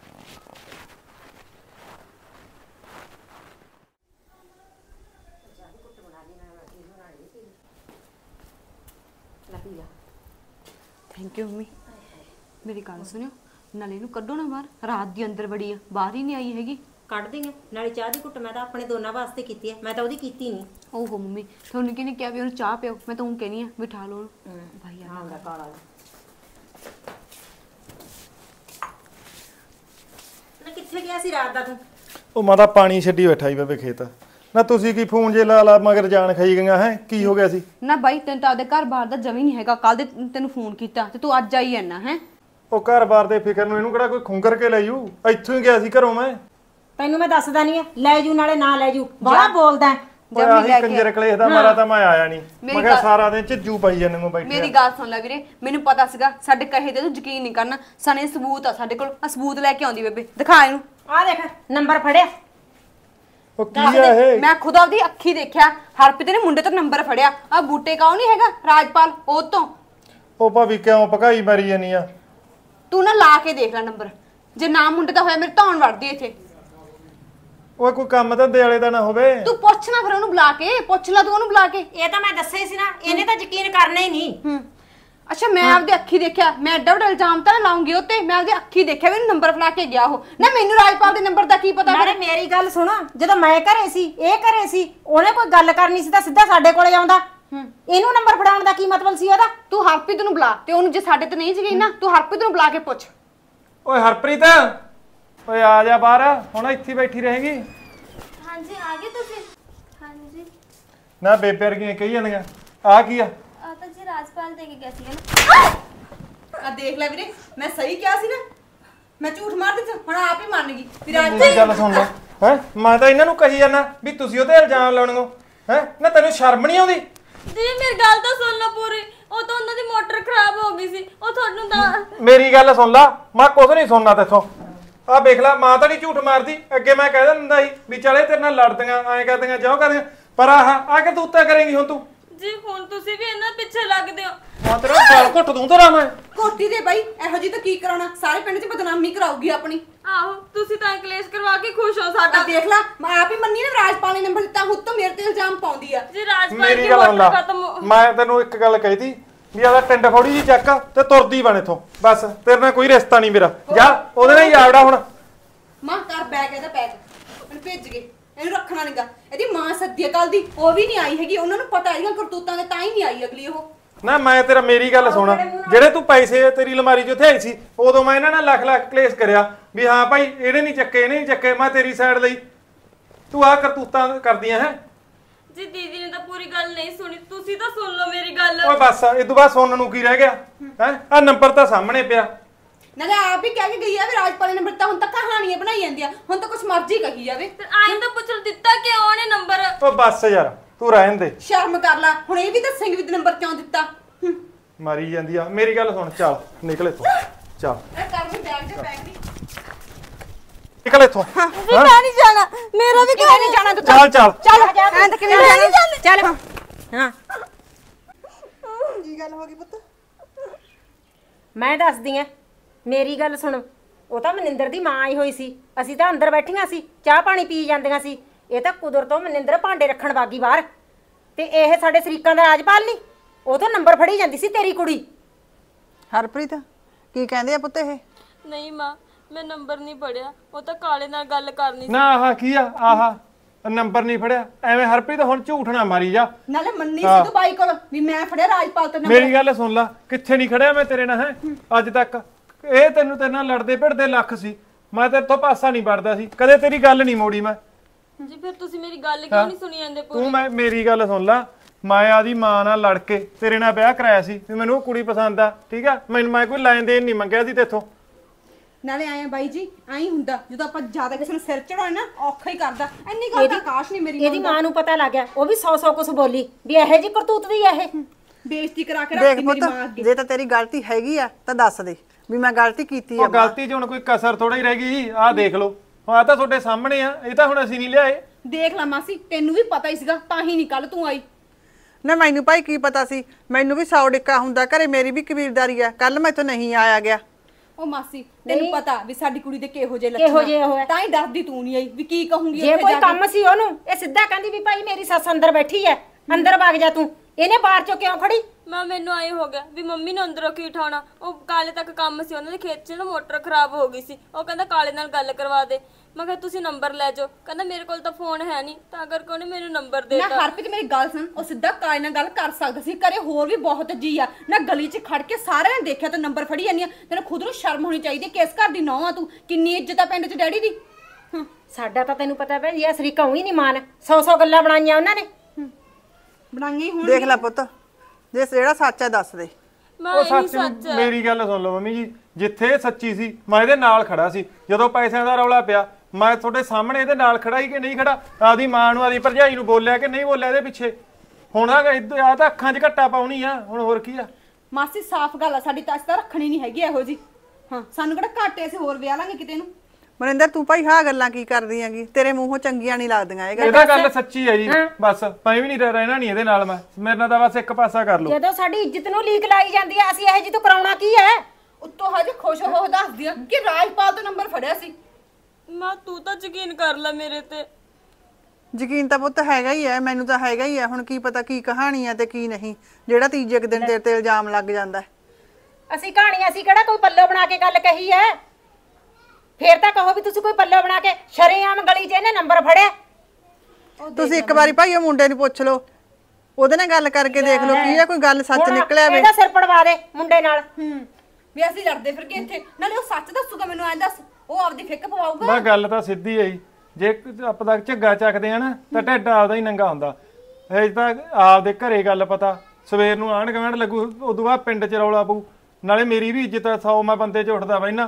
ਲੈ ਪੀ ਲੈ। Thank you mummy. ਮੇਰੀ ਗੱਲ ਸੁਣਿਓ, ਨਾਲੇ ਇਹਨੂੰ ਕੱਢੋ ਨਾ ਬਾਹਰ, ਰਾਤ ਦੀ ਅੰਦਰ ਬੜੀ ਆ, ਬਾਹਰ ਹੀ ਨਹੀਂ ਆਈ ਹੈਗੀ। ਕੱਢ ਦੇਂਗੇ, ਨਾਲੇ ਚਾਹ ਦੀ ਘੁੱਟ ਮੈਂ ਤਾਂ ਆਪਣੇ ਦੋਨਾਂ ਵਾਸਤੇ ਕੀਤੀ ਹੈ, ਮੈਂ ਤਾਂ ਉਹਦੀ ਕੀਤੀ ਨਹੀਂ। ਓਹੋ ਮੰਮੀ, ਤੁਹਾਨੂੰ ਕਿਹਨੇ ਕਿਹਾ ਵੀ ਉਹਨੂੰ ਚਾਹ ਪਿਓ? ਮੈਂ ਤਾਂ ਉਹ ਕਹਿਨੀ ਆ ਬਿਠਾ ਲਓ ਉਹਨੂੰ। ਭਾਈ ਹਾਂ ਦਾ ਕਾਲਾ ਨਾ ਕਿੱਥੇ ਗਿਆ ਸੀ ਰਾਤ ਦਾ ਤੂੰ? ਉਹ ਮੈਂ ਤਾਂ ਪਾਣੀ ਛੱਡੀ ਬੈਠਾ ਹੀ ਬੇਬੇ ਖੇਤ। ਨਾ ਤੁਸੀਂ ਕੀ ਫੋਨ ਜੇ ਲਾ ਲਾ ਮਗਰ ਜਾਣ ਖਾਈ ਗਈਆਂ ਹੈ? ਕੀ ਹੋ ਗਿਆ ਸੀ? ਨਾ ਬਾਈ, ਤੈਨੂੰ ਤਾਂ ਆਪਦੇ ਘਰ ਬਾਹਰ ਦਾ ਜਮੀ ਨਹੀਂ ਹੈਗਾ। ਕੱਲ ਦੇ ਤੈਨੂੰ ਫੋਨ ਕੀਤਾ ਤੇ ਤੂੰ ਅੱਜ ਆਈ ਐਨਾ ਹੈ। ਉਹ ਘਰ-ਬਾਰ ਦੇ ਫਿਕਰ ਨੂੰ ਇਹਨੂੰ ਕਿਹੜਾ ਕੋਈ ਖੁੰਗਰ ਕੇ ਲੈ ਜੂ? ਇੱਥੋਂ ਹੀ ਗਿਆ ਸੀ ਘਰੋਂ ਮੈਂ। ਤੈਨੂੰ ਮੈਂ ਦੱਸਦਾ ਨਹੀਂ ਲੈ ਜੂ ਨਾਲੇ ਨਾ ਲੈ ਜੂ, ਬੜਾ ਬੋਲਦਾ। ਓਏ ਆਹੀ ਕੰਜਰ ਕਲੇਸ਼ ਦਾ ਮਾਰਾ ਤਾਂ ਮੈਂ ਆਇਆ ਨਹੀਂ। ਮੈਂ ਕਿਹਾ ਸਾਰਾ ਦਿਨ ਝੱਜੂ ਪਾਈ ਜਾਂਦੇ ਨੂੰ ਬੈਠੇ। ਮੇਰੀ ਗੱਲ ਸੁਣ ਲੈ ਵੀਰੇ, ਮੈਨੂੰ ਪਤਾ ਸੀਗਾ ਸਾਡੇ ਕਹੇ ਤੇ ਤੂੰ ਯਕੀਨ ਨਹੀਂ ਕਰਨਾ। ਸਣੇ ਸਬੂਤ ਆ ਸਾਡੇ ਕੋਲ, ਆ ਸਬੂਤ ਲੈ ਕੇ ਆਉਂਦੀ ਬੇਬੇ, ਦਿਖਾ ਇਹਨੂੰ। ਆ ਦੇਖ ਨੰਬਰ ਫੜਿਆ। ਉਹ ਕੀ ਆ ਇਹ? ਮੈਂ ਖੁਦ ਆਪਦੀ ਅੱਖੀ ਦੇਖਿਆ, ਹਰਪ੍ਰੀਤ ਨੇ ਮੁੰਡੇ ਤੋਂ ਨੰਬਰ ਫੜਿਆ। ਆ ਬੂਟੇ ਕਾਉ ਨਹੀਂ ਹੈਗਾ ਰਾਜਪਾਲ, ਉਹ ਤੋਂ। ਉਹ ਭਾਵੇਂ ਕਿਉਂ ਭਕਾਈ ਮਾਰੀ ਜਾਨੀ ਆ? ਤੂੰ ਨਾ ਲਾ ਕੇ ਦੇਖ ਲੈ ਨੰਬਰ, ਜੇ ਨਾ ਮੁੰਡੇ ਦਾ ਹੋਇਆ ਮੇਰੇ ਧੌਣ ਵੜਦੀ ਇੱਥੇ। ਓਏ ਕੋਈ ਕੰਮ ਧੰਦੇ ਵਾਲੇ ਦਾ ਨਾ ਹੋਵੇ। ਤੂੰ ਪੁੱਛ ਨਾ ਫਿਰ ਉਹਨੂੰ ਬੁਲਾ ਕੇ, ਪੁੱਛ ਲੈ ਤੂੰ ਉਹਨੂੰ ਬੁਲਾ ਕੇ। ਇਹ ਤਾਂ ਮੈਂ ਦੱਸਿਆ ਸੀ ਨਾ, ਇਹਨੇ ਤਾਂ ਯਕੀਨ ਕਰਨਾ ਹੀ ਨਹੀਂ। ਅੱਛਾ, ਮੈਂ ਆਪਦੀ ਅੱਖੀ ਦੇਖਿਆ, ਮੈਂ ਐਡਾ ਵੱਡਾ ਇਲਜ਼ਾਮ ਤਾਂ ਨਾ ਲਾਉਂਗੀ ਉੱਤੇ। ਮੈਂ ਆਪਦੀ ਅੱਖੀ ਦੇਖਿਆ ਵੀ ਇਹਨੂੰ ਨੰਬਰ ਫੜਾ ਕੇ ਗਿਆ ਉਹ। ਨਾ ਮੈਨੂੰ ਰਾਜਪਾਲ ਦੇ ਨੰਬਰ ਦਾ ਕੀ ਪਤਾ? ਨਾਲੇ ਮੇਰੀ ਗੱਲ ਸੁਣ, ਜਦੋਂ ਮੈਂ ਘਰੇ ਸੀ ਇਹ ਘਰੇ ਸੀ, ਉਹਨੇ ਕੋਈ ਗੱਲ ਕਰਨੀ ਸੀ ਤਾਂ ਸਿੱਧਾ ਸਾਡੇ ਕੋਲੇ ਆਉਂਦਾ। ਇਹਨੂੰ ਨੰਬਰ ਫੜਾਉਣ ਦਾ ਕੀ ਮਤਲਬ ਸੀ ਉਹਦਾ? ਤੂੰ ਹਰਪ੍ਰੀਤ ਨੂੰ ਬੁਲਾ, ਤੇ ਉਹਨੂੰ ਜੇ ਸਾਡੇ ਤੇ ਨਹੀਂ ਜਗੀ ਨਾ, ਤੂੰ ਹਰਪ੍ਰੀਤ ਨੂੰ ਬੁਲਾ ਕੇ ਪੁੱਛ। ਓਏ ਹਰਪ੍ਰੀਤ, ਓਏ ਆ ਜਾ ਬਾਹਰ, ਹੁਣ ਇੱਥੇ ਬੈਠੀ ਰਹੇਗੀ? ਹਾਂਜੀ, ਆ ਗਏ ਤੁਸੀਂ? ਹਾਂਜੀ। ਨਾ ਬੇਬੇ ਵਰਗੀਆਂ ਕਹੀ ਜਾਂਦੀਆਂ। ਆ ਕੀ ਆ? ਆ ਤਾਂ ਜੀ ਰਾਜਪਾਲ ਦੇ ਕੇ ਗਿਆ ਸੀ ਨਾ। ਆ ਦੇਖ ਲੈ ਵੀਰੇ, ਮੈਂ ਸਹੀ ਕਿਹਾ ਸੀ ਨਾ? ਮੈਂ ਝੂਠ ਮਾਰਦੀ ਸੀ, ਹੁਣ ਆਪ ਹੀ ਮੰਨ ਗਈ ਵੀ ਮੇਰੀ ਗੱਲ ਸੁਣ ਲੈ ਹੈ। ਮੈਂ ਤਾਂ ਇਹਨਾਂ ਨੂੰ ਕਹੀ ਜਾਂਦਾ ਵੀ ਤੁਸੀਂ ਉਹਤੇ ਇਲਜ਼ਾਮ ਲਾਉਣਗੇ ਹੈ। ਨਾ ਤੈਨੂੰ ਸ਼ਰਮ ਨਹੀਂ ਆਉਂਦੀ? ਜੀ ਮੇਰੀ ਗੱਲ ਤਾਂ ਸੁਣ ਲਓ ਪੂਰੀ। ਉਹ ਤਾਂ ਉਹਨਾਂ ਦੀ ਮੋਟਰ ਖਰਾਬ ਹੋ ਗਈ ਸੀ, ਉਹ ਤੁਹਾਨੂੰ ਤਾਂ। ਮੇਰੀ ਗੱਲ ਸੁਣ ਲਾ, ਮੈਂ ਕੁਝ ਨਹੀਂ ਸੁਣਨਾ ਤੇਥੋਂ। ਆ ਵੇਖ ਲੈ, ਮਾਂ ਤਾਂ ਨਹੀਂ ਝੂਠ ਮਾਰਦੀ। ਅੱਗੇ ਮੈਂ ਕਹਿ ਦਿੰਦਾ ਸੀ ਵੀ ਚਲੇ ਤੇਰੇ ਨਾਲ ਲੜਦੀਆਂ, ਐਂ ਕਰਦੀਆਂ, ਜੋ ਕਰਦੀਆਂ, ਪਰ ਆ ਕੇ ਤੂੰ ਉੱਤੇ ਕਰੇਂਗੀ ਹੁਣ ਤੂੰ। ਜੀ ਹੁਣ ਤੁਸੀਂ ਵੀ ਇਹਨਾਂ ਪਿੱਛੇ ਲੱਗਦੇ ਹੋ। ਮੈਂ ਤੇਰਾ ਗਲ ਘੁੱਟ ਦੂੰ ਤੇਰਾ ਮੈਂ। ਕੋਟੀ ਦੇ ਬਾਈ, ਇਹੋ ਜੀ ਤਾਂ ਕੀ ਕਰਾਉਣਾ, ਸਾਰੇ ਪਿੰਡ 'ਚ ਬਦਨਾਮੀ ਕਰਾਉਗੀ ਆਪਣੀ। ਆਹੋ, ਤੁਸੀਂ ਤਾਂ ਕਲੇਸ਼ ਕਰਵਾ ਕੇ ਖੁਸ਼ ਹੋ ਸਾਡਾ। ਆ ਦੇਖ ਲੈ, ਮੈਂ ਆਪ ਹੀ ਮੰਨੀ ਨਾ ਰਾਜਪਾਲ ਨੇ ਨੰਬਰ ਦਿੱਤਾ, ਹੁਣ ਤਾਂ ਮੇਰੇ ਤੇ ਇਲਜ਼ਾਮ ਪਾਉਂਦੀ ਆ। ਜੀ ਰਾਜਪਾਲ ਮੇਰੀ ਦੀ ਗੱਲ ਸੁਣ ਲਾ, ਮੋਟਰ ਖਤਮ। ਮੈਂ ਤੈਨੂੰ ਇੱਕ ਗੱਲ ਕਹੀ ਤੀ ਵੀ ਆਦਾ ਟਿੰਡ ਫੌੜੀ ਜੀ ਚੱਕ ਤੇ ਤੁਰਦੀ ਬਣ ਇਥੋਂ। ਬਸ ਤੇਰੇ ਨਾਲ ਕੋਈ ਰਿਸ਼ਤਾ ਨਹੀਂ ਮੇਰਾ। ਜਾ ਉਹਦੇ ਨਾਲ ਹੀ ਆਵੜਾ ਹੁਣ। ਮਾਂ ਕਰ ਬੈਗ ਇਹਦਾ ਪੈਕ, ਇਹਨੂੰ ਭੇਜ ਗਏ। ਇਹਨੂੰ ਰੱਖਣਾ ਨਹੀਂਗਾ। ਇਹਦੀ ਮਾਂ ਸੱਦੀ ਕੱਲ ਦੀ, ਉਹ ਵੀ ਨਹੀਂ ਆਈ ਹੈਗੀ। ਉਹਨਾਂ ਨੂੰ ਪਤਾ ਇਹਦੀਆਂ ਕਰਤੂਤਾਂ ਦੇ, ਤਾਂ ਹੀ ਨਹੀਂ ਆਈ ਅਗਲੀ ਉਹ। ਨਾ ਮੈਂ ਤੇਰਾ ਮੇਰੀ ਗੱਲ ਸੁਣ, ਜਿਹੜੇ ਤੂੰ ਪੈਸੇ ਤੇਰੀ ਅਲਮਾਰੀ 'ਚ ਉੱਥੇ ਆਈ ਸੀ, ਉਦੋਂ ਮੈਂ ਇਹਨਾਂ ਨਾਲ ਲੱਖ ਲੱਖ ਕਲੇਸ਼ ਕਰਿਆ ਵੀ ਹਾਂ ਭਾਈ ਇਹਨੇ ਨਹੀਂ ਚੱਕੇ, ਇਹਨੇ ਨਹੀਂ ਚੱਕੇ। ਮੈਂ ਤੇਰੀ ਸਾਈਡ ਲਈ, ਤੂੰ ਆਹ ਕਰਤੂਤਾਂ ਕਰਦੀਆਂ ਹੈ। ਜੀ ਦੀਦੀ ਨੇ ਤਾਂ ਪੂਰੀ ਗੱਲ ਨਹੀਂ ਸੁਣੀ, ਤੁਸੀਂ ਤਾਂ ਸੁਣ ਲਓ ਮੇਰੀ ਗੱਲ। ਓਏ ਬਸ ਇਹ ਤੋਂ ਬਾਅਦ ਸੁਣਨ ਨੂੰ ਕੀ ਰਹਿ ਗਿਆ ਹੈ? ਆ ਨੰਬਰ ਤਾਂ ਸਾਹਮਣੇ ਪਿਆ। ਨਾਲੇ ਆਪ ਹੀ ਕਹਿ ਕੇ ਗਈ ਆ ਵੀ ਰਾਜਪਾਲ ਨੇ ਨੰਬਰ ਦਿੱਤਾ, ਹੁਣ ਤੱਕ ਕਹਾਣੀਆਂ ਬਣਾਈ ਜਾਂਦੀਆਂ। ਹੁਣ ਤਾਂ ਕੁਛ ਮਰਜ਼ੀ ਕਹੀ ਜਾਵੇ। ਫਿਰ ਆਈ ਤਾਂ ਪੁੱਛ ਦਿੱਤਾ ਕਿ ਉਹਨੇ ਨੰਬਰ। ਓ ਬਸ ਯਾਰ ਤੂੰ ਰਹਿਣ ਦੇ। ਸ਼ਰਮ ਕਰ ਲੈ, ਹੁਣ ਇਹ ਵੀ ਦੱਸੇਂਗੇ ਵੀ ਨੰਬਰ ਕਿਉਂ ਦਿੱਤਾ। ਮਾਰੀ ਜਾਂਦੀ ਆ। ਮੇਰੀ ਗੱਲ ਸੁਣ, ਚੱਲ ਨਿਕਲ ਇੱਥੋਂ, ਚੱਲ ਇਹ ਕਰ ਵੀ ਬੈਗ ਦੇ ਬੈਗ ਦੀ। ਨਿਕਲ ਇੱਥੋਂ। ਜੀ ਮੈਂ ਨਹੀਂ ਜਾਣਾ, ਮੇਰਾ ਵੀ ਕਿਵੇਂ ਨਹੀਂ ਜਾਣਾ ਤੂੰ? ਚੱਲ ਚੱਲ ਚੱਲ ਐਂ ਤਾਂ ਕਿਵੇਂ ਜਾਣਾ? ਚੱਲ ਹਾਂ, ਕੀ ਗੱਲ ਹੋ ਗਈ ਪੁੱਤ? ਮੈਂ ਦੱਸਦੀ ਆ। ਮੇਰੀ ਗੱਲ ਸੁਣ, ਉਹ ਤਾਂ ਮਨਿੰਦਰ ਦੀ ਮਾਂ ਆਈ ਹੋਈ ਸੀ। ਅਸੀਂ ਤਾਂ ਅੰਦਰ ਬੈਠੀਆਂ ਸੀ, ਚਾਹ ਪਾਣੀ ਪੀ ਜਾਂਦੀਆਂ ਸੀ। ਇਹ ਤਾਂ ਕੁਦਰਤੋਂ ਮਨਿੰਦਰ ਭਾਂਡੇ ਰੱਖਣ ਵਾਗੀ ਬਾਹਰ, ਤੇ ਇਹ ਸਾਡੇ ਸ਼ਰੀਕਾਂ ਦਾ ਰਾਜਪਾਲ ਨਹੀਂ। ਉਹ ਤਾਂ ਨੰਬਰ ਫੜੀ ਜਾਂਦੀ ਸੀ ਤੇਰੀ ਕੁੜੀ। ਹਰਪ੍ਰੀਤ ਕੀ ਕਹਿੰਦੇ ਆ ਪੁੱਤ ਇਹ? ਨਹੀਂ ਮਾਂ, ਮੈਂ ਨੰਬਰ ਨਹੀਂ ਪੜਿਆ। ਉਹ ਤਾਂ ਕਾਲੇ ਨਾਲ ਗੱਲ ਕਰਨੀ ਸੀ। ਨਾ ਆਹ ਕੀ ਆ? ਆਹ ਨੰਬਰ ਨਹੀਂ ਫੜਿਆ। ਐਵੇਂ ਹਰਪ੍ਰੀਤ ਹੁਣ ਝੂਠ ਨਾ ਮਾਰੀ ਜਾ। ਨਾਲੇ ਮੰਨੀ ਸੀ ਤੂੰ ਬਾਈ ਕੋਲ ਵੀ ਮੈਂ ਫੜਿਆ ਰਾਜਪਾਲ ਤੋਂ ਨੰਬਰ। ਮੇਰੀ ਗੱਲ ਸੁਣ ਲੈ, ਕਿੱਥੇ ਨਹੀਂ ਖੜਿਆ ਮੈਂ ਤੇਰੇ ਨਾਲ ਹੈ ਅੱਜ ਤੱਕ। ਇਹ ਤੈਨੂੰ ਤੇਰੇ ਨਾਲ ਲੜਦੇ ਭਿੜਦੇ ਲੱਖ ਸੀ। ਮੈਂ ਤੇਰੇ ਤੋਂ ਪਾਸਾ ਨਹੀਂ ਵੜਦਾ ਸੀ ਕਦੇ, ਤੇਰੀ ਗੱਲ ਨਹੀਂ ਮੋੜੀ ਮੈਂ। ਜੀ ਫਿਰ ਤੁਸੀਂ ਮੇਰੀ ਗੱਲ ਕਿਉਂ ਨਹੀਂ ਸੁਣੀ ਜਾਂਦੇ ਪੂਰੀ? ਤੂੰ ਮੇਰੀ ਗੱਲ ਸੁਣ ਲੈ, ਮੈਂ ਆਦੀ ਮਾਂ ਨਾਲ ਲੜ ਕੇ ਤੇਰੇ ਨਾਲ ਵਿਆਹ ਕਰਾਇਆ ਸੀ ਵੀ ਮੈਨੂੰ ਉਹ ਕੁੜੀ ਪਸੰਦ ਆ, ਠੀਕ ਆ। ਮੈਂ ਕੋਈ ਲੈਣ ਦੇਣ ਨਹੀਂ ਮੰਗਿਆ ਸੀ ਤੇਥੋਂ। ਨਾਲੇ ਆਏ ਬਾਈ ਜੀ, ਆਈ ਹੁੰਦਾ ਜਦੋਂ ਆਪਾਂ ਜ਼ਿਆਦਾ ਕਿਸੇ ਨੂੰ ਸਿਰ ਚੜਾਉਣਾ ਨਾ, ਔਖਾ ਹੀ ਕਰਦਾ। ਇੰਨੀ ਗੱਲ ਤਾਂ ਆਕਾਸ਼ ਨਹੀਂ ਮੇਰੀ ਇਹਦੀ ਮਾਂ ਨੂੰ ਪਤਾ ਲੱਗ ਗਿਆ, ਉਹ ਵੀ 100 ਕੁਛ ਬੋਲੀ ਵੀ ਇਹੋ ਜੀ ਕਰਤੂਤ ਦੀ ਇਹ। ਬੇਇੱਜ਼ਤੀ ਕਰਾ ਕੇ ਦੇਖ ਰੱਖਦੀ ਮੇਰੀ ਮਾਂ ਪੁੱਤ, ਅੱਗੇ। ਜੇ ਤਾਂ ਤੇਰੀ ਗਲਤੀ ਹੈਗੀ ਆ ਤਾਂ ਦੱਸ ਦੇ ਵੀ ਮੈਂ ਗਲਤੀ ਕੀਤੀ ਆ। ਉਹ ਗਲਤੀ 'ਚ ਹੁਣ ਕੋਈ ਕਸਰ ਥੋੜਾ ਹੀ ਰਹਿ ਗਈ। ਆਹ ਦੇਖ ਲਓ, ਆਹ ਤਾਂ ਤੁਹਾਡੇ ਸਾਹਮਣੇ ਆ। ਇਹ ਤਾਂ ਹੁਣ ਅਸੀਂ ਨਹੀਂ ਲਿਆਏ। ਦੇਖ ਲੈ ਮਾਸੀ, ਤੈਨੂੰ ਵੀ ਪਤਾ ਹੀ ਸੀਗਾ, ਤਾਂ ਹੀ ਨਹੀਂ ਕੱਲ ਤੂੰ ਆਈ। ਨਾ ਮੈਨੂੰ ਭਾਈ ਕੀ ਪਤਾ ਸੀ, ਮੈਨੂੰ ਵੀ 100 ਡਿੱਕਾ ਹੁੰਦਾ ਘਰੇ, ਮੇਰੀ ਵੀ ਕਬੀਲਦਾਰੀ ਆ। ਕੱਲ ਮੈਥੋਂ ਨਹੀਂ ਆਇਆ ਗਿਆ। ਉਹ ਮਾਸੀ ਤੈਨੂੰ ਪਤਾ ਵੀ ਸਾਡੀ ਕੁੜੀ ਦੇ ਕਿਹੋ ਜਿਹੇ ਕਿਹੋ ਜਿਹੇ ਉਹ ਹੈ। ਤਾਂ ਹੀ ਦੱਸਦੀ ਤੂੰ ਨਹੀਂ ਆਈ ਵੀ ਕੀ ਕਹੂੰਗੀ ਜੇ ਉੱਥੇ ਕੋਈ ਜਾ ਕੰਮ ਸੀ ਉਹਨੂੰ, ਇਹ ਸਿੱਧਾ ਕਹਿੰਦੀ ਵੀ ਭਾਈ ਮੇਰੀ ਸੱਸ ਅੰਦਰ ਬੈਠੀ ਐ, ਅੰਦਰ ਵਗ ਜਾ ਤੂੰ। ਇਹਨੇ ਬਾਹਰ ਚੋਂ ਕਿਉਂ ਖੜੀ? ਮਾਂ ਮੈਨੂੰ ਆਏ ਹੋ ਗਿਆ ਵੀ ਮੰਮੀ ਨੇ ਅੰਦਰੋਂ ਕੀ ਉਠਾਉਣਾ। ਉਹ ਕਾਲੇ ਤੱਕ ਕੰਮ ਸੀ ਉਹਨਾਂ ਦੇ ਖੇਤ 'ਚ ਨਾ ਮੋਟਰ ਖਰਾਬ ਹੋ ਗਈ ਸੀ। ਉਹ ਕਹਿੰਦਾ ਕਾਲੇ ਨਾਲ ਗੱਲ ਕਰਵਾ ਦੇ। ਮੈਂ ਕਿਹਾ ਤੁਸੀਂ ਨੰਬਰ ਲੈ ਜਾਓ। ਕਹਿੰਦਾ ਮੇਰੇ ਕੋਲ ਤਾਂ ਫੋਨ ਹੈ ਨਹੀਂ, ਤਾਂ ਕਰਕੇ ਉਹਨੇ ਮੈਨੂੰ ਨੰਬਰ ਦੇ ਨਾ ਦਿੱਤਾ। ਹਰਪ੍ਰੀਤ ਮੇਰੀ ਗੱਲ ਸੁਣ, ਉਹ ਸਿੱਧਾ ਕਾਲੇ ਨਾਲ ਗੱਲ ਕਰ ਸਕਦਾ ਸੀ। ਘਰੇ ਹੋਰ ਵੀ ਬਹੁਤ ਜੀ ਆ ਨਾ, ਗਲੀ 'ਚ ਖੜ ਕੇ ਸਾਰਿਆਂ ਨੇ ਦੇਖਿਆ ਤੂੰ ਨੰਬਰ ਫੜੀ ਜਾਂਦੀ ਆ। ਤੈਨੂੰ ਖੁਦ ਨੂੰ ਸ਼ਰਮ ਹੋਣੀ ਚਾਹੀਦੀ। ਕਿਸ ਘਰ ਦੀ ਨੌਂ ਆ ਤੂੰ? ਕਿੰਨੀ ਇੱਜ਼ਤ ਆ ਪਿੰਡ 'ਚ ਡੈਡੀ ਦੀ। ਸਾਡਾ ਤਾਂ ਤੈਨੂੰ ਪਤਾ ਭੈਣ ਜੀ ਅਸਰੀ ਕਹੂੰ ਹੀ ਨਹੀਂ ਮਾਨ। 100 ਗੱਲਾਂ ਬਣਾਈਆਂ ਉਹਨਾਂ ਨੇ। ਬਣਾਈ ਹੁਣ ਦੇਖ ਲੈ ਪੁੱਤ, ਜੇ ਜਿਹੜਾ ਸੱਚ ਹੈ ਦੱਸ ਦੇ। ਮਾਂ ਉਹ ਇਹੀ ਸੱਚ ਸੱਚ ਹੈ। ਮੇਰੀ ਗੱਲ ਸੁਣ ਲਓ ਮੰਮੀ ਜੀ, ਜਿੱਥੇ ਇਹ ਸੱਚੀ ਸੀ ਮੈਂ ਇਹਦੇ ਨਾਲ ਖੜਾ ਸੀ। ਜਦੋਂ ਪੈਸਿਆਂ ਦਾ ਰੌਲਾ ਪਿਆ ਮੈਂ ਤੁਹਾਡੇ ਸਾਹਮਣੇ ਇਹਦੇ ਨਾਲ ਖੜਾ ਹੀ ਕਿ ਨਹੀਂ ਖੜਾ? ਆਦੀ ਮਾਂ ਨੂੰ ਆਦੀ ਭਰਜਾਈ ਨੂੰ ਬੋਲਿਆ ਕਿ ਨਹੀਂ ਬੋਲਿਆ ਇਹਦੇ ਪਿੱਛੇ? ਹੁਣ ਆ ਤਾਂ ਅੱਖਾਂ 'ਚ ਘੱਟਾ ਪਾਉਣੀ ਆ, ਹੁਣ ਹੋਰ ਕੀ ਆ? ਮਾਸੀ ਸਾਫ਼ ਗੱਲ ਆ, ਸਾਡੀ ਤਾਂ ਤਾਂ ਰੱਖਣੀ ਨਹੀਂ ਹੈਗੀ ਇਹੋ ਜੀ। ਹਾਂ ਸਾਨੂੰ ਕਿਹੜਾ ਘਾਟੇ, ਅਸੀਂ ਹੋਰ ਵਿਆਹ ਲਾਂਗੇ ਕਿਤੇ ਨੂੰ। ਮਨਿੰਦਰ ਤੂੰ ਭਾਈ ਹਾਂ ਗੱਲਾਂ ਕੀ ਕਰਦੀ ਹੈਗੀ? ਤੇਰੇ ਮੂੰਹੋਂ ਚੰਗੀਆਂ ਨਹੀਂ ਲੱਗਦੀਆਂ ਇਹ ਇਹਦਾ ਗੱਲ ਸੱਚੀ ਹੈ ਜੀ। ਬਸ ਮੈਂ ਵੀ ਨਹੀਂ ਰਹਿਣਾ ਨਹੀਂ ਇਹਦੇ ਨਾਲ। ਮੈਂ ਮੇਰੇ ਨਾਲ ਤਾਂ ਬਸ ਇੱਕ ਪਾਸਾ ਕਰ ਲਓ। ਜਦੋਂ ਸਾਡੀ ਇੱਜ਼ਤ ਨੂੰ ਲੀਕ ਲਾਈ ਜਾਂਦੀ ਆ, ਅਸੀਂ ਇਹ ਜੀ ਤੋਂ ਕਰਾਉਣਾ ਕੀ ਹੈ? ਉੱਤੋਂ ਹਜੇ ਖੁਸ਼ ਹੋ ਦੱਸਦੀ ਆ ਕਿ ਰਾਜਪਾਲ ਤੋਂ ਨੰਬਰ ਫੜਿਆ ਸੀ। ਮਾਂ ਤੂੰ ਤਾਂ ਯਕੀਨ ਕਰ ਲੈ ਮੇਰੇ ਤੇ। ਯਕੀਨ ਤਾਂ ਪੁੱਤ ਹੈਗਾ ਹੀ ਹੈ, ਮੈਨੂੰ ਤਾਂ ਹੈਗਾ ਹੀ ਹੈ। ਹੁਣ ਕੀ ਪਤਾ ਕੀ ਕਹਾਣੀ ਹੈ ਤੇ ਕੀ ਨਹੀਂ, ਜਿਹੜਾ ਤੀਜੇ ਕੁ ਦਿਨ ਤੇਰੇ ਤੇ ਇਲਜ਼ਾਮ ਲੱਗ ਜਾਂਦਾ ਹੈ। ਅਸੀਂ ਕਹਾਣੀ ਅਸੀਂ ਕਿਹੜਾ ਕੋਈ ਪੱਲੋ ਬਣਾ ਕੇ ਗੱਲ ਕਹੀ ਹੈ? ਫੇਰ ਤਾਂ ਕਹੋ ਵੀ ਤੁਸੀਂ ਕੋਈ ਪੱਲੋ ਬਣਾ ਕੇ ਸ਼ਰੇਆਮ ਗਲੀ 'ਚ ਇਹਨੇ ਨੰਬਰ ਫੜਿਆ। ਤੁਸੀਂ ਇੱਕ ਵਾਰੀ ਭਾਈ ਉਹ ਮੁੰਡੇ ਨੂੰ ਪੁੱਛ ਲਓ, ਉਹਦੇ ਨਾਲ ਗੱਲ ਕਰਕੇ ਦੇਖ ਲਓ ਕੀ ਹੈ ਕੋਈ ਗੱਲ ਸੱਚ ਹੁਣ ਨਿਕਲਿਆ ਵੇ। ਇਹਦਾ ਸਿਰ ਪੜਵਾ ਦੇ ਮੁੰਡੇ ਨਾਲ। ਵੀ ਅਸੀਂ ਲੜਦੇ ਫਿਰ ਕੇ ਇੱਥੇ, ਨਾਲੇ ਉਹ ਸੱਚ ਦੱਸੂਗਾ ਮੈਨੂੰ। ਐਂ ਦੱਸ ਉਹ ਆਪਦੀ ਫਿੱਕ ਪਵਾਊਗਾ? ਮੈਂ ਗੱਲ ਤਾਂ ਸਿੱਧੀ ਹੈ ਜੀ। ਜੇ ਆਪਾਂ ਝੱਗਾ ਚੱਕਦੇ ਆ ਨਾ ਤਾਂ ਢਿੱਡ ਆਪਦਾ ਹੀ ਨੰਗਾ ਹੁੰਦਾ। ਇਹ ਤਾਂ ਆਪਦੇ ਘਰੇ ਗੱਲ ਪਤਾ, ਸਵੇਰ ਨੂੰ ਆਂਢ ਗੁਆਂਢ ਲੱਗੂ, ਉਦੋਂ ਬਾਅਦ ਪਿੰਡ 'ਚ ਰੌਲਾ ਪਊ। ਨਾਲੇ ਮੇਰੀ ਵੀ ਇੱਜ਼ਤ 100 ਮੈਂ ਬੰਦੇ 'ਚ ਉੱਠਦਾ ਬੈਨਾ।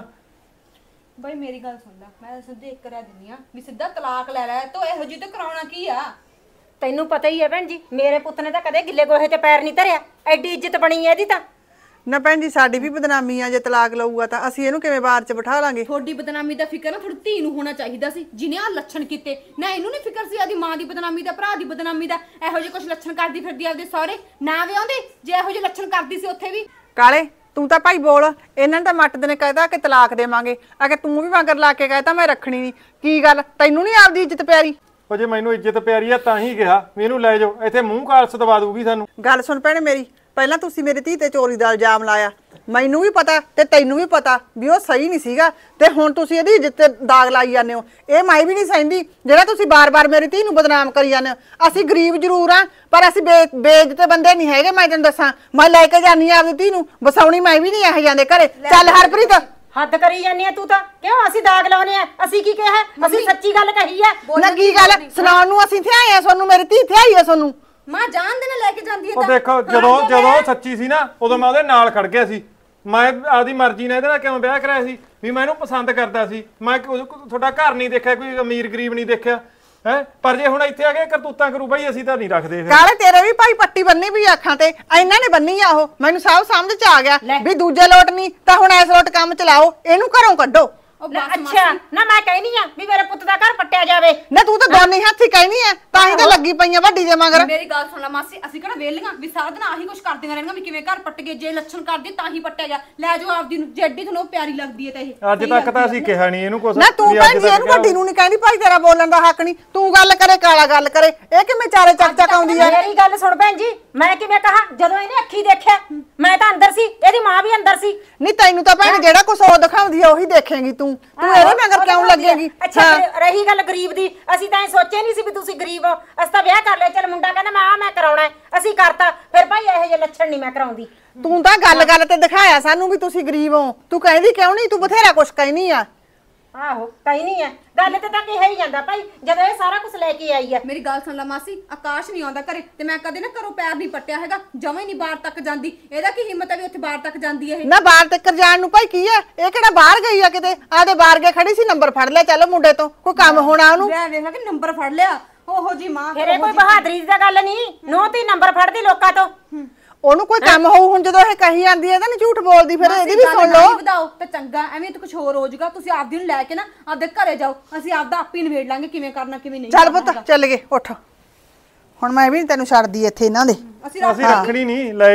ਬਈ ਮੇਰੀ ਗੱਲ ਸੁਣ ਲੈ, ਮੈਂ ਸਿੱਧੇ ਇੱਕ ਰਹਿ ਦਿੰਦੀ ਆ ਵੀ ਸਿੱਧਾ ਤਲਾਕ ਲੈ ਲੈ ਤੋ ਇਹੋ ਜਿਹੀ ਤੇ ਕਰਾਉਣਾ ਕੀ ਆ? ਤੈਨੂੰ ਪਤਾ ਹੀ ਹੈ ਭੈਣ ਜੀ, ਮੇਰੇ ਪੁੱਤ ਨੇ ਤਾਂ ਕਦੇ ਗਿੱਲੇ ਗੋਹੇ ਤੇ ਪੈਰ ਨਹੀਂ ਧਰਿਆ। ਐਡੀ ਇੱਜ਼ਤ ਬਣੀ ਹੈ ਇਹਦੀ ਤਾਂ। ਨਾ ਭੈਣ ਜੀ ਸਾਡੀ ਵੀ ਬਦਨਾਮੀ ਆ, ਜੇ ਤਲਾਕ ਲਊਗਾ ਤਾਂ ਅਸੀਂ ਇਹਨੂੰ ਕਿਵੇਂ ਬਾਹਰ 'ਚ ਬਿਠਾ ਲਾਂਗੇ? ਤੁਹਾਡੀ ਬਦਨਾਮੀ ਦਾ ਫਿਕਰ ਨਾ ਥੋੜੀ ਧੀ ਨੂੰ ਹੋਣਾ ਚਾਹੀਦਾ ਸੀ, ਜਿਹਨੇ ਆ ਲੱਛਣ ਕੀਤੇ। ਨਾ ਇਹਨੂੰ ਨਹੀਂ ਫਿਕਰ ਸੀ ਆਦੀ ਮਾਂ ਦੀ ਬਦਨਾਮੀ ਦਾ, ਭਰਾ ਦੀ ਬਦਨਾਮੀ ਦਾ। ਇਹੋ ਜਿਹੇ ਕੁਝ ਲੱਛਣ ਕਰਦੀ ਫਿਰਦੀ ਆਪਦੇ ਸਹੁਰੇ ਨਾ ਵਿਆਹੁੰਦੇ ਜੇ ਇਹੋ ਜਿਹੇ ਲੱਛਣ ਕਰਦੀ ਸੀ ਉੱਥੇ ਵੀ। ਕਾਲੇ ਤੂੰ ਤਾਂ ਭਾਈ ਬੋਲ, ਇਹਨਾਂ ਨੇ ਤਾਂ ਮੱਟ ਨੇ ਕਹਿਤਾ ਕਿ ਤਲਾਕ ਦੇਵਾਂਗੇ, ਆ ਕੇ ਤੂੰ ਵੀ ਮਗਰ ਲਾ ਕੇ ਕਹਿਤਾ ਮੈਂ ਰੱਖਣੀ ਨਹੀਂ। ਕੀ ਗੱਲ ਤੈਨੂੰ ਨਹੀਂ ਆਪਦੀ ਇੱਜ਼ਤ ਪਿਆਰੀ? ਉਹ ਜੇ ਮੈਨੂੰ ਇੱਜ਼ਤ ਪਿਆਰੀ ਆ ਤਾਂ ਹੀ ਕਿਹਾ ਵੀ ਇਹਨੂੰ ਲੈ ਜਾਓ, ਇੱਥੇ ਮੂੰਹ ਕਾਲਸ ਦਵਾ ਦੂਗੀ ਸਾਨੂੰ। ਗੱਲ ਸੁਣ ਭੈਣੇ ਮੇਰੀ, ਪਹਿਲਾਂ ਤੁਸੀਂ ਮੇਰੀ ਧੀ ਤੇ ਚੋਰੀ ਦਾ ਇਲਜ਼ਾਮ ਲਾਇਆ, ਮੈਨੂੰ ਵੀ ਪਤਾ ਤੇ ਤੈਨੂੰ ਵੀ ਪਤਾ ਵੀ ਉਹ ਸਹੀ ਨਹੀਂ ਸੀਗਾ, ਤੇ ਹੁਣ ਤੁਸੀਂ ਇਹਦੀ ਇੱਜ਼ਤ ਤੇ ਦਾਗ ਲਾਈ ਜਾਂਦੇ ਹੋ। ਇਹ ਮੈਂ ਵੀ ਨਹੀਂ ਸਹਿੰਦੀ ਜਿਹੜਾ ਤੁਸੀਂ ਬਾਰ-ਬਾਰ ਮੇਰੀ ਧੀ ਨੂੰ ਬਦਨਾਮ ਕਰੀ ਜਾਂਦੇ ਹੋ। ਅਸੀਂ ਗਰੀਬ ਜ਼ਰੂਰ ਆ ਪਰ ਅਸੀਂ ਬੇਇੱਜ਼ਤ ਬੰਦੇ ਨਹੀਂ ਹੈਗੇ। ਮੈਂ ਤੈਨੂੰ ਦੱਸਾਂ, ਮੈਂ ਲੈ ਕੇ ਜਾਨੀ ਆ ਆਪਦੀ ਧੀ ਨੂੰ, ਵਸਾਉਣੀ ਮੈਂ ਵੀ ਨਹੀਂ ਇਹ ਜਾਂਦੇ ਘਰੇ। ਚੱਲ ਹਰਪ੍ਰੀਤ। ਹੱਦ ਕਰੀ ਜਾਂਦੀ ਆ ਤੂੰ ਤਾਂ। ਕਿਉਂ ਅਸੀਂ ਦਾਗ ਲਾਉਨੇ ਆ? ਅਸੀਂ ਕੀ ਕਿਹਾ? ਅਸੀਂ ਸੱਚੀ ਗੱਲ ਕਹੀ ਆ। ਨਾ ਕੀ ਗੱਲ ਸੁਣਾਉਣ ਨੂੰ ਅਸੀਂ ਇੱਥੇ ਆਏ ਆ, ਤੁਹਾਨੂੰ ਮੇਰੀ ਧੀ ਇੱਥੇ ਆਈ ਆ ਤੁਹਾਨੂੰ। ਮਾਂ ਜਾਨ ਦੇ ਨਾਲ ਲੈ ਕੇ ਜਾਂਦੀ ਹੈ ਉਹ ਦੇਖੋ ਜਦੋਂ ਸੱਚੀ ਸੀ ਨਾ ਉਦੋਂ ਮੈਂ ਉਹਦੇ ਨਾਲ ਖੜ ਗਿਆ ਸੀ। ਮੈਂ ਆਪਦੀ ਮਰਜ਼ੀ ਨਾਲ ਇਹਦੇ ਨਾਲ ਕਿਉਂ ਵਿਆਹ ਕਰਾਇਆ ਸੀ? ਵੀ ਮੈਂ ਇਹਨੂੰ ਪਸੰਦ ਕਰਦਾ ਸੀ। ਮੈਂ ਤੁਹਾਡਾ ਘਰ ਨਹੀਂ ਦੇਖਿਆ, ਕੋਈ ਅਮੀਰ ਗਰੀਬ ਨਹੀਂ ਦੇਖਿਆ ਹੈ। ਪਰ ਜੇ ਹੁਣ ਇੱਥੇ ਆ ਕੇ ਕਰਤੂਤਾਂ ਕਰੂ ਬਈ ਅਸੀਂ ਤਾਂ ਨਹੀਂ ਰੱਖਦੇ। ਕਾਲੇ ਤੇਰੇ ਵੀ ਭਾਈ ਪੱਟੀ ਬੰਨੀ ਵੀ ਅੱਖਾਂ ਤੇ, ਇਹਨਾਂ ਨੇ ਬੰਨੀ ਆ ਉਹ, ਮੈਨੂੰ ਸਭ ਸਮਝ ਚ ਆ ਗਿਆ ਵੀ ਦੂਜੇ ਲੋਟ ਨਹੀਂ ਤਾਂ ਹੁਣ ਇਸ ਲੋਟ ਕੰਮ ਚਲਾਓ, ਇਹਨੂੰ ਘਰੋਂ ਕੱਢੋ। ਅੱਛਾ ਨਾ ਮੈਂ ਕਹਿਨੀ ਆ ਵੀ ਮੇਰੇ ਪੁੱਤ ਦਾ ਘਰ ਪੱਟਿਆ ਜਾਵੇ। ਨਾ ਤੂੰ ਤਾਂ ਦੋਨੇ ਹੱਥੀ ਕਹਿਨੀ ਆ, ਤਾਂ ਹੀ ਤਾਂ ਲੱਗੀ ਪਈਆਂ ਵੱਡੀ ਦੇ ਮਗਰ। ਮੇਰੀ ਗੱਲ ਸੁਣ ਲੈ ਮਾਸੀ, ਅਸੀਂ ਕਿਹੜਾ ਵੇਲੀਆਂ ਵੀ ਸਾਰਾ ਦਿਨ ਆਹੀ ਕੁਝ ਕਰਦੀਆਂ ਰਹਿਣੀਆਂ ਵੀ ਕਿਵੇਂ ਘਰ ਪੱਟ ਗਏ। ਜੇ ਲੱਛਣ ਕਰਦੀ ਤਾਂ ਹੀ ਪੱਟਿਆ ਗਿਆ। ਲੈ ਜਾਓ ਆਪਦੀ ਨੂੰ, ਜੱਡੀ ਤੁਹਾਨੂੰ ਪਿਆਰੀ ਲੱਗਦੀ ਹੈ ਤਾਂ ਇਹ। ਅੱਜ ਤੱਕ ਤਾਂ ਅਸੀਂ ਕਿਹਾ ਨਹੀਂ ਇਹਨੂੰ ਕੁਛ। ਨਾ ਤੂੰ ਭੈਣ ਜੀ ਇਹਨੂੰ ਵੱਡੀ ਨੂੰ ਨਹੀਂ ਕਹਿੰਦੀ ਭਾਈ ਤੇਰਾ ਬੋਲਣ ਦਾ ਹੱਕ ਨਹੀਂ। ਤੂੰ ਗੱਲ ਕਰੇ ਕਾਲਾ ਗੱਲ ਕਰੇ, ਇਹ ਕਿਵੇਂ ਚਾਰੇ ਚੱਕ ਚੱਕ ਆਉਂਦੀ ਆ? ਮੇਰੀ ਗੱਲ ਸੁਣ ਭੈਣ ਜੀ, ਮੈਂ ਕਿਵੇਂ ਕਹਾ? ਜਦੋਂ ਇਹਨੇ ਅੱਖੀ ਦੇਖਿਆ ਮੈਂ ਤਾਂ ਅੰਦਰ ਸੀ, ਇਹਦੀ ਮਾਂ ਵੀ ਅੰਦਰ ਸੀ। ਨਹੀਂ ਤੈਨੂੰ ਤਾਂ ਭੈਣ ਜਿਹੜਾ ਕੁਛ ਉਹ ਦਿਖਾਉਂਦੀ ਆ ਉਹੀ ਦੇਖੇਂਗੀ ਤੂੰ ਇਹਦੇ ਮਗਰ ਕਿਉਂ ਲੱਗੇਗੀ? ਅੱਛਾ ਰਹੀ ਗੱਲ ਗਰੀਬ ਦੀ, ਅਸੀਂ ਤਾਂ ਇਹ ਸੋਚਿਆ ਨਹੀਂ ਸੀ ਵੀ ਤੁਸੀਂ ਗਰੀਬ ਹੋ। ਅਸੀਂ ਤਾਂ ਵਿਆਹ ਕਰ ਲਿਆ। ਚੱਲ ਮੁੰਡਾ ਕਹਿੰਦਾ ਮੈਂ ਕਰਾਉਣਾ, ਅਸੀਂ ਕਰਤਾ। ਫਿਰ ਭਾਈ ਇਹੋ ਜਿਹੇ ਲੱਛਣ ਨਹੀਂ ਮੈਂ ਕਰਾਉਂਦੀ। ਤੂੰ ਤਾਂ ਗੱਲ ਤੇ ਦਿਖਾਇਆ ਸਾਨੂੰ ਵੀ ਤੁਸੀਂ ਗਰੀਬ ਹੋ, ਤੂੰ ਕਹਿੰਦੀ ਕਿਉਂ ਨਹੀਂ? ਤੂੰ ਬਥੇਰਾ ਕੁਛ ਕਹਿਨੀ ਆ। ਆਹੋ ਕਹੀ ਨਹੀਂ ਹੈ ਗੱਲ ਤੇ ਤਾਂ ਕਿਹਾ ਹੀ ਜਾਂਦਾ ਭਾਈ ਜਦੋਂ ਇਹ ਸਾਰਾ ਕੁਝ ਲੈ ਕੇ ਆਈ ਹੈ। ਮੇਰੀ ਗੱਲ ਸੁਣ ਲੈ ਮਾਸੀ, ਆਕਾਸ਼ ਨਹੀਂ ਆਉਂਦਾ ਘਰੇ ਤੇ ਮੈਂ ਕਦੇ ਨਾ ਘਰੋਂ ਪੈਰ ਨਹੀਂ ਪੱਟਿਆ ਹੈਗਾ। ਜਮਾਂ ਹੀ ਨਹੀਂ ਬਾਹਰ ਤੱਕ ਜਾਂਦੀ। ਇਹਦਾ ਕੀ ਹਿੰਮਤ ਹੈ ਵੀ ਉੱਥੇ ਬਾਹਰ ਤੱਕ ਜਾਂਦੀ ਹੈ ਇਹ? ਨਾ ਬਾਹਰ ਤੱਕ ਜਾਣ ਨੂੰ ਭਾਈ ਕੀ ਹੈ? ਇਹ ਕਿਹੜਾ ਬਾਹਰ ਗਈ ਆ ਕਿਤੇ? ਆਦੇ ਬਾਹਰ ਗਏ ਖੜੀ ਸੀ, ਨੰਬਰ ਫੜ ਲਿਆ ਚੱਲ ਮੁੰਡੇ ਤੋਂ, ਕੋਈ ਕੰਮ ਹੋਣਾ ਉਹਨੂੰ। ਮੈਂ ਵੇਖਿਆ ਕਿ ਨੰਬਰ ਫੜ ਲਿਆ। ਉਹੋ ਜੀ ਮਾਂ ਫਿਰ ਇਹ ਕੋਈ ਬਹਾਦਰੀ ਦੀ ਤਾਂ ਗੱਲ ਨਹੀਂ, ਨੋ ਤੇ ਨੰਬਰ ਫੜਦੀ ਲੋਕਾਂ ਤੋਂ। ਉਹਨੂੰ ਕੋਈ ਕੰਮ ਹੋਊ। ਹੁਣ ਜਦੋਂ ਇਹ ਕਹੀ ਜਾਂਦੀ ਹੈ ਤਾਂ ਨਹੀਂ ਝੂਠ ਬੋਲਦੀ, ਫਿਰ ਇਹਦੀ ਵੀ ਸੁਣ ਲਓ। ਵਧਾਓ ਤੇ ਚੰਗਾ, ਐਵੇਂ ਤਾਂ ਕੁਝ ਹੋਰ ਹੋ ਜਾਊਗਾ। ਤੁਸੀਂ ਆਪਦੀ ਨੂੰ ਲੈ ਕੇ ਨਾ ਆਪਦੇ ਘਰੇ ਜਾਓ, ਅਸੀਂ ਆਪਦਾ ਆਪੇ ਨਿਬੇੜ ਲਾਂਗੇ ਕਿਵੇਂ ਕਰਨਾ ਕਿਵੇਂ ਨਹੀਂ। ਚੱਲ ਪੁੱਤ ਚੱਲ ਗਏ, ਉੱਠ। ਹੁਣ ਮੈਂ ਵੀ ਨੀ ਤੈਨੂੰ ਛੱਡਦੀ ਇੱਥੇ ਇਹਨਾਂ ਦੇ। ਅਸੀਂ ਅਸੀਂ ਰੱਖਣੀ ਨਹੀਂ, ਲੈ ਜਾਓ।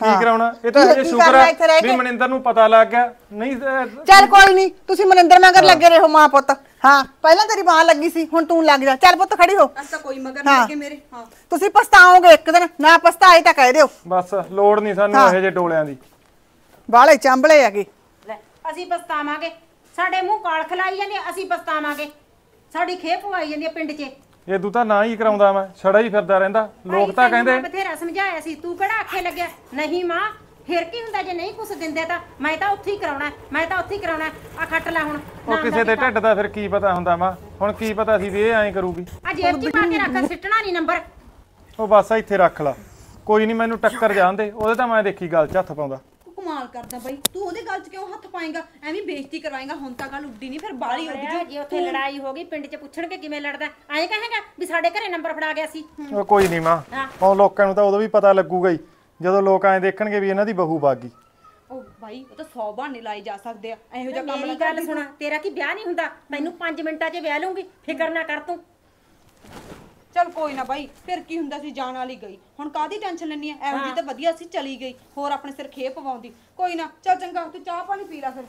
ਕੀ ਕਰਾਉਣਾ ਇਹ ਤਾਂ ਕੀ- ਹਜੇ ਕੀ ਸ਼ੁਕਰ ਕਰਨਾ ਇੱਥੇ ਰਹਿ ਆ ਕੇ? ਵੀ ਮਨਿੰਦਰ ਨੂੰ ਪਤਾ ਲੱਗ ਗਿਆ ਨਹੀਂ ਚੱਲ ਕੋਈ ਨਹੀਂ, ਤੁਸੀਂ ਮਨਿੰਦਰ ਮਗਰ ਲੱਗੇ ਰਹੋ ਮਾਂ ਪੁੱਤ। ਹਾਂ ਪਹਿਲਾਂ ਤੇਰੀ ਮਾਂ ਲੱਗੀ ਸੀ, ਹੁਣ ਤੂੰ ਲੱਗ ਜਾ। ਚੱਲ ਪੁੱਤ ਖੜੀ ਹੋ। ਅੱਜ ਤਾਂ ਕੋਈ ਮਗਰ ਨਹੀਂ ਲੱਗੇ ਮੇਰੇ। ਹਾਂ ਤੁਸੀਂ ਪਛਤਾਓਗੇ ਇੱਕ ਦਿਨ, ਨਾ ਪਛਤਾਏ ਤਾਂ ਕਹਿ ਦਿਓ। ਬਸ ਲੋੜ ਨਹੀਂ ਸਾਨੂੰ ਇਹੋ ਜਿਹੇ ਟੋਲਿਆਂ ਦੀ। ਬਾਲੇ ਚਾਂਬਲੇ ਹੈਗੇ। ਲੈ ਅਸੀਂ ਪਛਤਾਵਾਂਗੇ, ਸਾਡੇ ਮੂੰਹ ਕਾਲ ਖਲਾਈ ਜਾਂਦੇ ਆ, ਅਸੀਂ ਪਛਤਾਵਾਂਗੇ। ਸਾਡੀ ਖੇਪ ਪਵਾਈ ਜਾਂਦੀ ਆ ਪਿੰਡ 'ਚ। ਇਹ ਤੂੰ ਤਾਂ ਨਾ ਹੀ ਕਰਾਉਂਦਾ ਮੈਂ ਛੜਾ ਹੀ ਫਿਰਦਾ ਰਹਿੰਦਾ। ਲੋਕ ਤਾਂ ਭਾਈ, ਤੈਨੂੰ ਕਹਿੰਦੇ ਮੈਂ ਬਥੇਰਾ ਸਮਝਾਇਆ ਸੀ, ਤੂੰ ਕਿਹੜਾ ਆਖੇ ਲੱਗਿਆ? ਨਹੀਂ ਮਾਂ, ਫਿਰ ਕੀ ਹੁੰਦਾ ਜੇ ਨਹੀਂ ਕੁਛ ਦਿੰਦੇ ਤਾਂ ਮੈਂ ਤਾਂ ਉੱਥੇ ਹੀ ਕਰਾਉਣਾ, ਮੈਂ ਤਾਂ ਉੱਥੇ ਹੀ ਕਰਾਉਣਾ। ਆ ਖੱਟ ਲੈ ਹੁਣ ਉਹ ਕਿਸੇ ਦੇ ਢਿੱਡ ਦਾ ਫਿਰ ਕੀ ਪਤਾ ਹੁੰਦਾ ਮਾਂ। ਹੁਣ ਕੀ ਪਤਾ ਸੀ ਵੀ ਇਹ ਐਂ ਕਰੂਗੀ। ਆ ਜੇਬ 'ਚ ਪਾ ਕੇ ਰੱਖ, ਸਿੱਟਣਾ ਨਹੀਂ ਨੰਬਰ। ਉਹ ਬਸ ਇੱਥੇ ਰੱਖ ਲਾ, ਕੋਈ ਨਹੀਂ ਮੈਨੂੰ ਟੱਕਰ ਜਾਂਦੇ ਉਹਦੇ ਤਾਂ ਮੈਂ ਦੇਖੀ ਗੱਲ 'ਚ ਹੱਥ ਪਾਉਂਦਾ। ਤੂੰ ਕਮਾਲ ਕਰਦਾ ਬਾਈ, ਤੂੰ ਉਹਦੇ ਗੱਲ 'ਚ ਕਿਉਂ ਹੱਥ ਪਾਏਗਾ? ਐਵੇਂ ਬੇਇੱਜ਼ਤੀ ਕਰਵਾਏਗਾ। ਹੁਣ ਤਾਂ ਗੱਲ ਉੱਡੀ ਨਹੀਂ, ਫਿਰ ਬਾਲੀ ਉੱਡ ਜੂ। ਜੇ ਉੱਥੇ ਲੜਾਈ ਹੋ ਗਈ ਪਿੰਡ 'ਚ ਪੁੱਛਣਗੇ ਕਿਵੇਂ ਲੜਦਾ, ਐਂ ਕਹੇਗਾ ਵੀ ਸਾਡੇ ਘਰੇ ਨੰਬਰ ਫੜਾ ਗਿਆ ਸੀ। ਉਹ ਕੋਈ ਨਹੀਂ ਮਾਂ, ਉਹ ਲੋਕਾਂ ਨੂੰ ਤਾਂ ਉਦੋਂ ਵੀ ਪਤਾ ਲੱਗੂਗਾ ਹੀ ਜਦੋਂ ਲੋਕ ਐਂ ਦੇਖਣਗੇ ਵੀ ਇਹਨਾਂ ਦੀ ਬਹੂ ਵਗ ਗਈ। ਉਹ ਬਾਈ ਉਹ ਤਾਂ 100 ਬਹਾਨੇ ਲਾਏ ਜਾ ਸਕਦੇ ਆ। ਇਹੋ ਜਿਹਾ ਕੰਮ ਮੇਰੀ ਗੱਲ ਸੁਣਾ, ਤੇਰਾ ਕੀ ਵਿਆਹ ਨਹੀਂ ਹੁੰਦਾ? ਤੈਨੂੰ 5 ਮਿੰਟਾਂ 'ਚ ਵਿਆਹ ਲੂੰਗੀ, ਫਿਕਰ ਨਾ ਕਰ ਤੂੰ। ਚੱਲ ਕੋਈ ਨਾ ਬਾਈ, ਫਿਰ ਕੀ ਹੁੰਦਾ ਸੀ, ਜਾਣ ਵਾਲੀ ਗਈ। ਹੁਣ ਕਾਹਦੀ ਟੈਨਸ਼ਨ ਲੈਣੀ ਆ? ਇਹੋ ਜਿਹੀ ਤਾਂ ਵਧੀਆ ਸੀ, ਚਲੀ ਗਈ। ਹੋਰ ਆਪਣੇ ਸਿਰ ਖੇਪ ਪਵਾਉਂਦੀ। ਕੋਈ ਨਾ, ਚੱਲ ਚੰਗਾ, ਤੂੰ ਚਾਹ ਪਾਣੀ ਪੀ ਲੈ ਫਿਰ।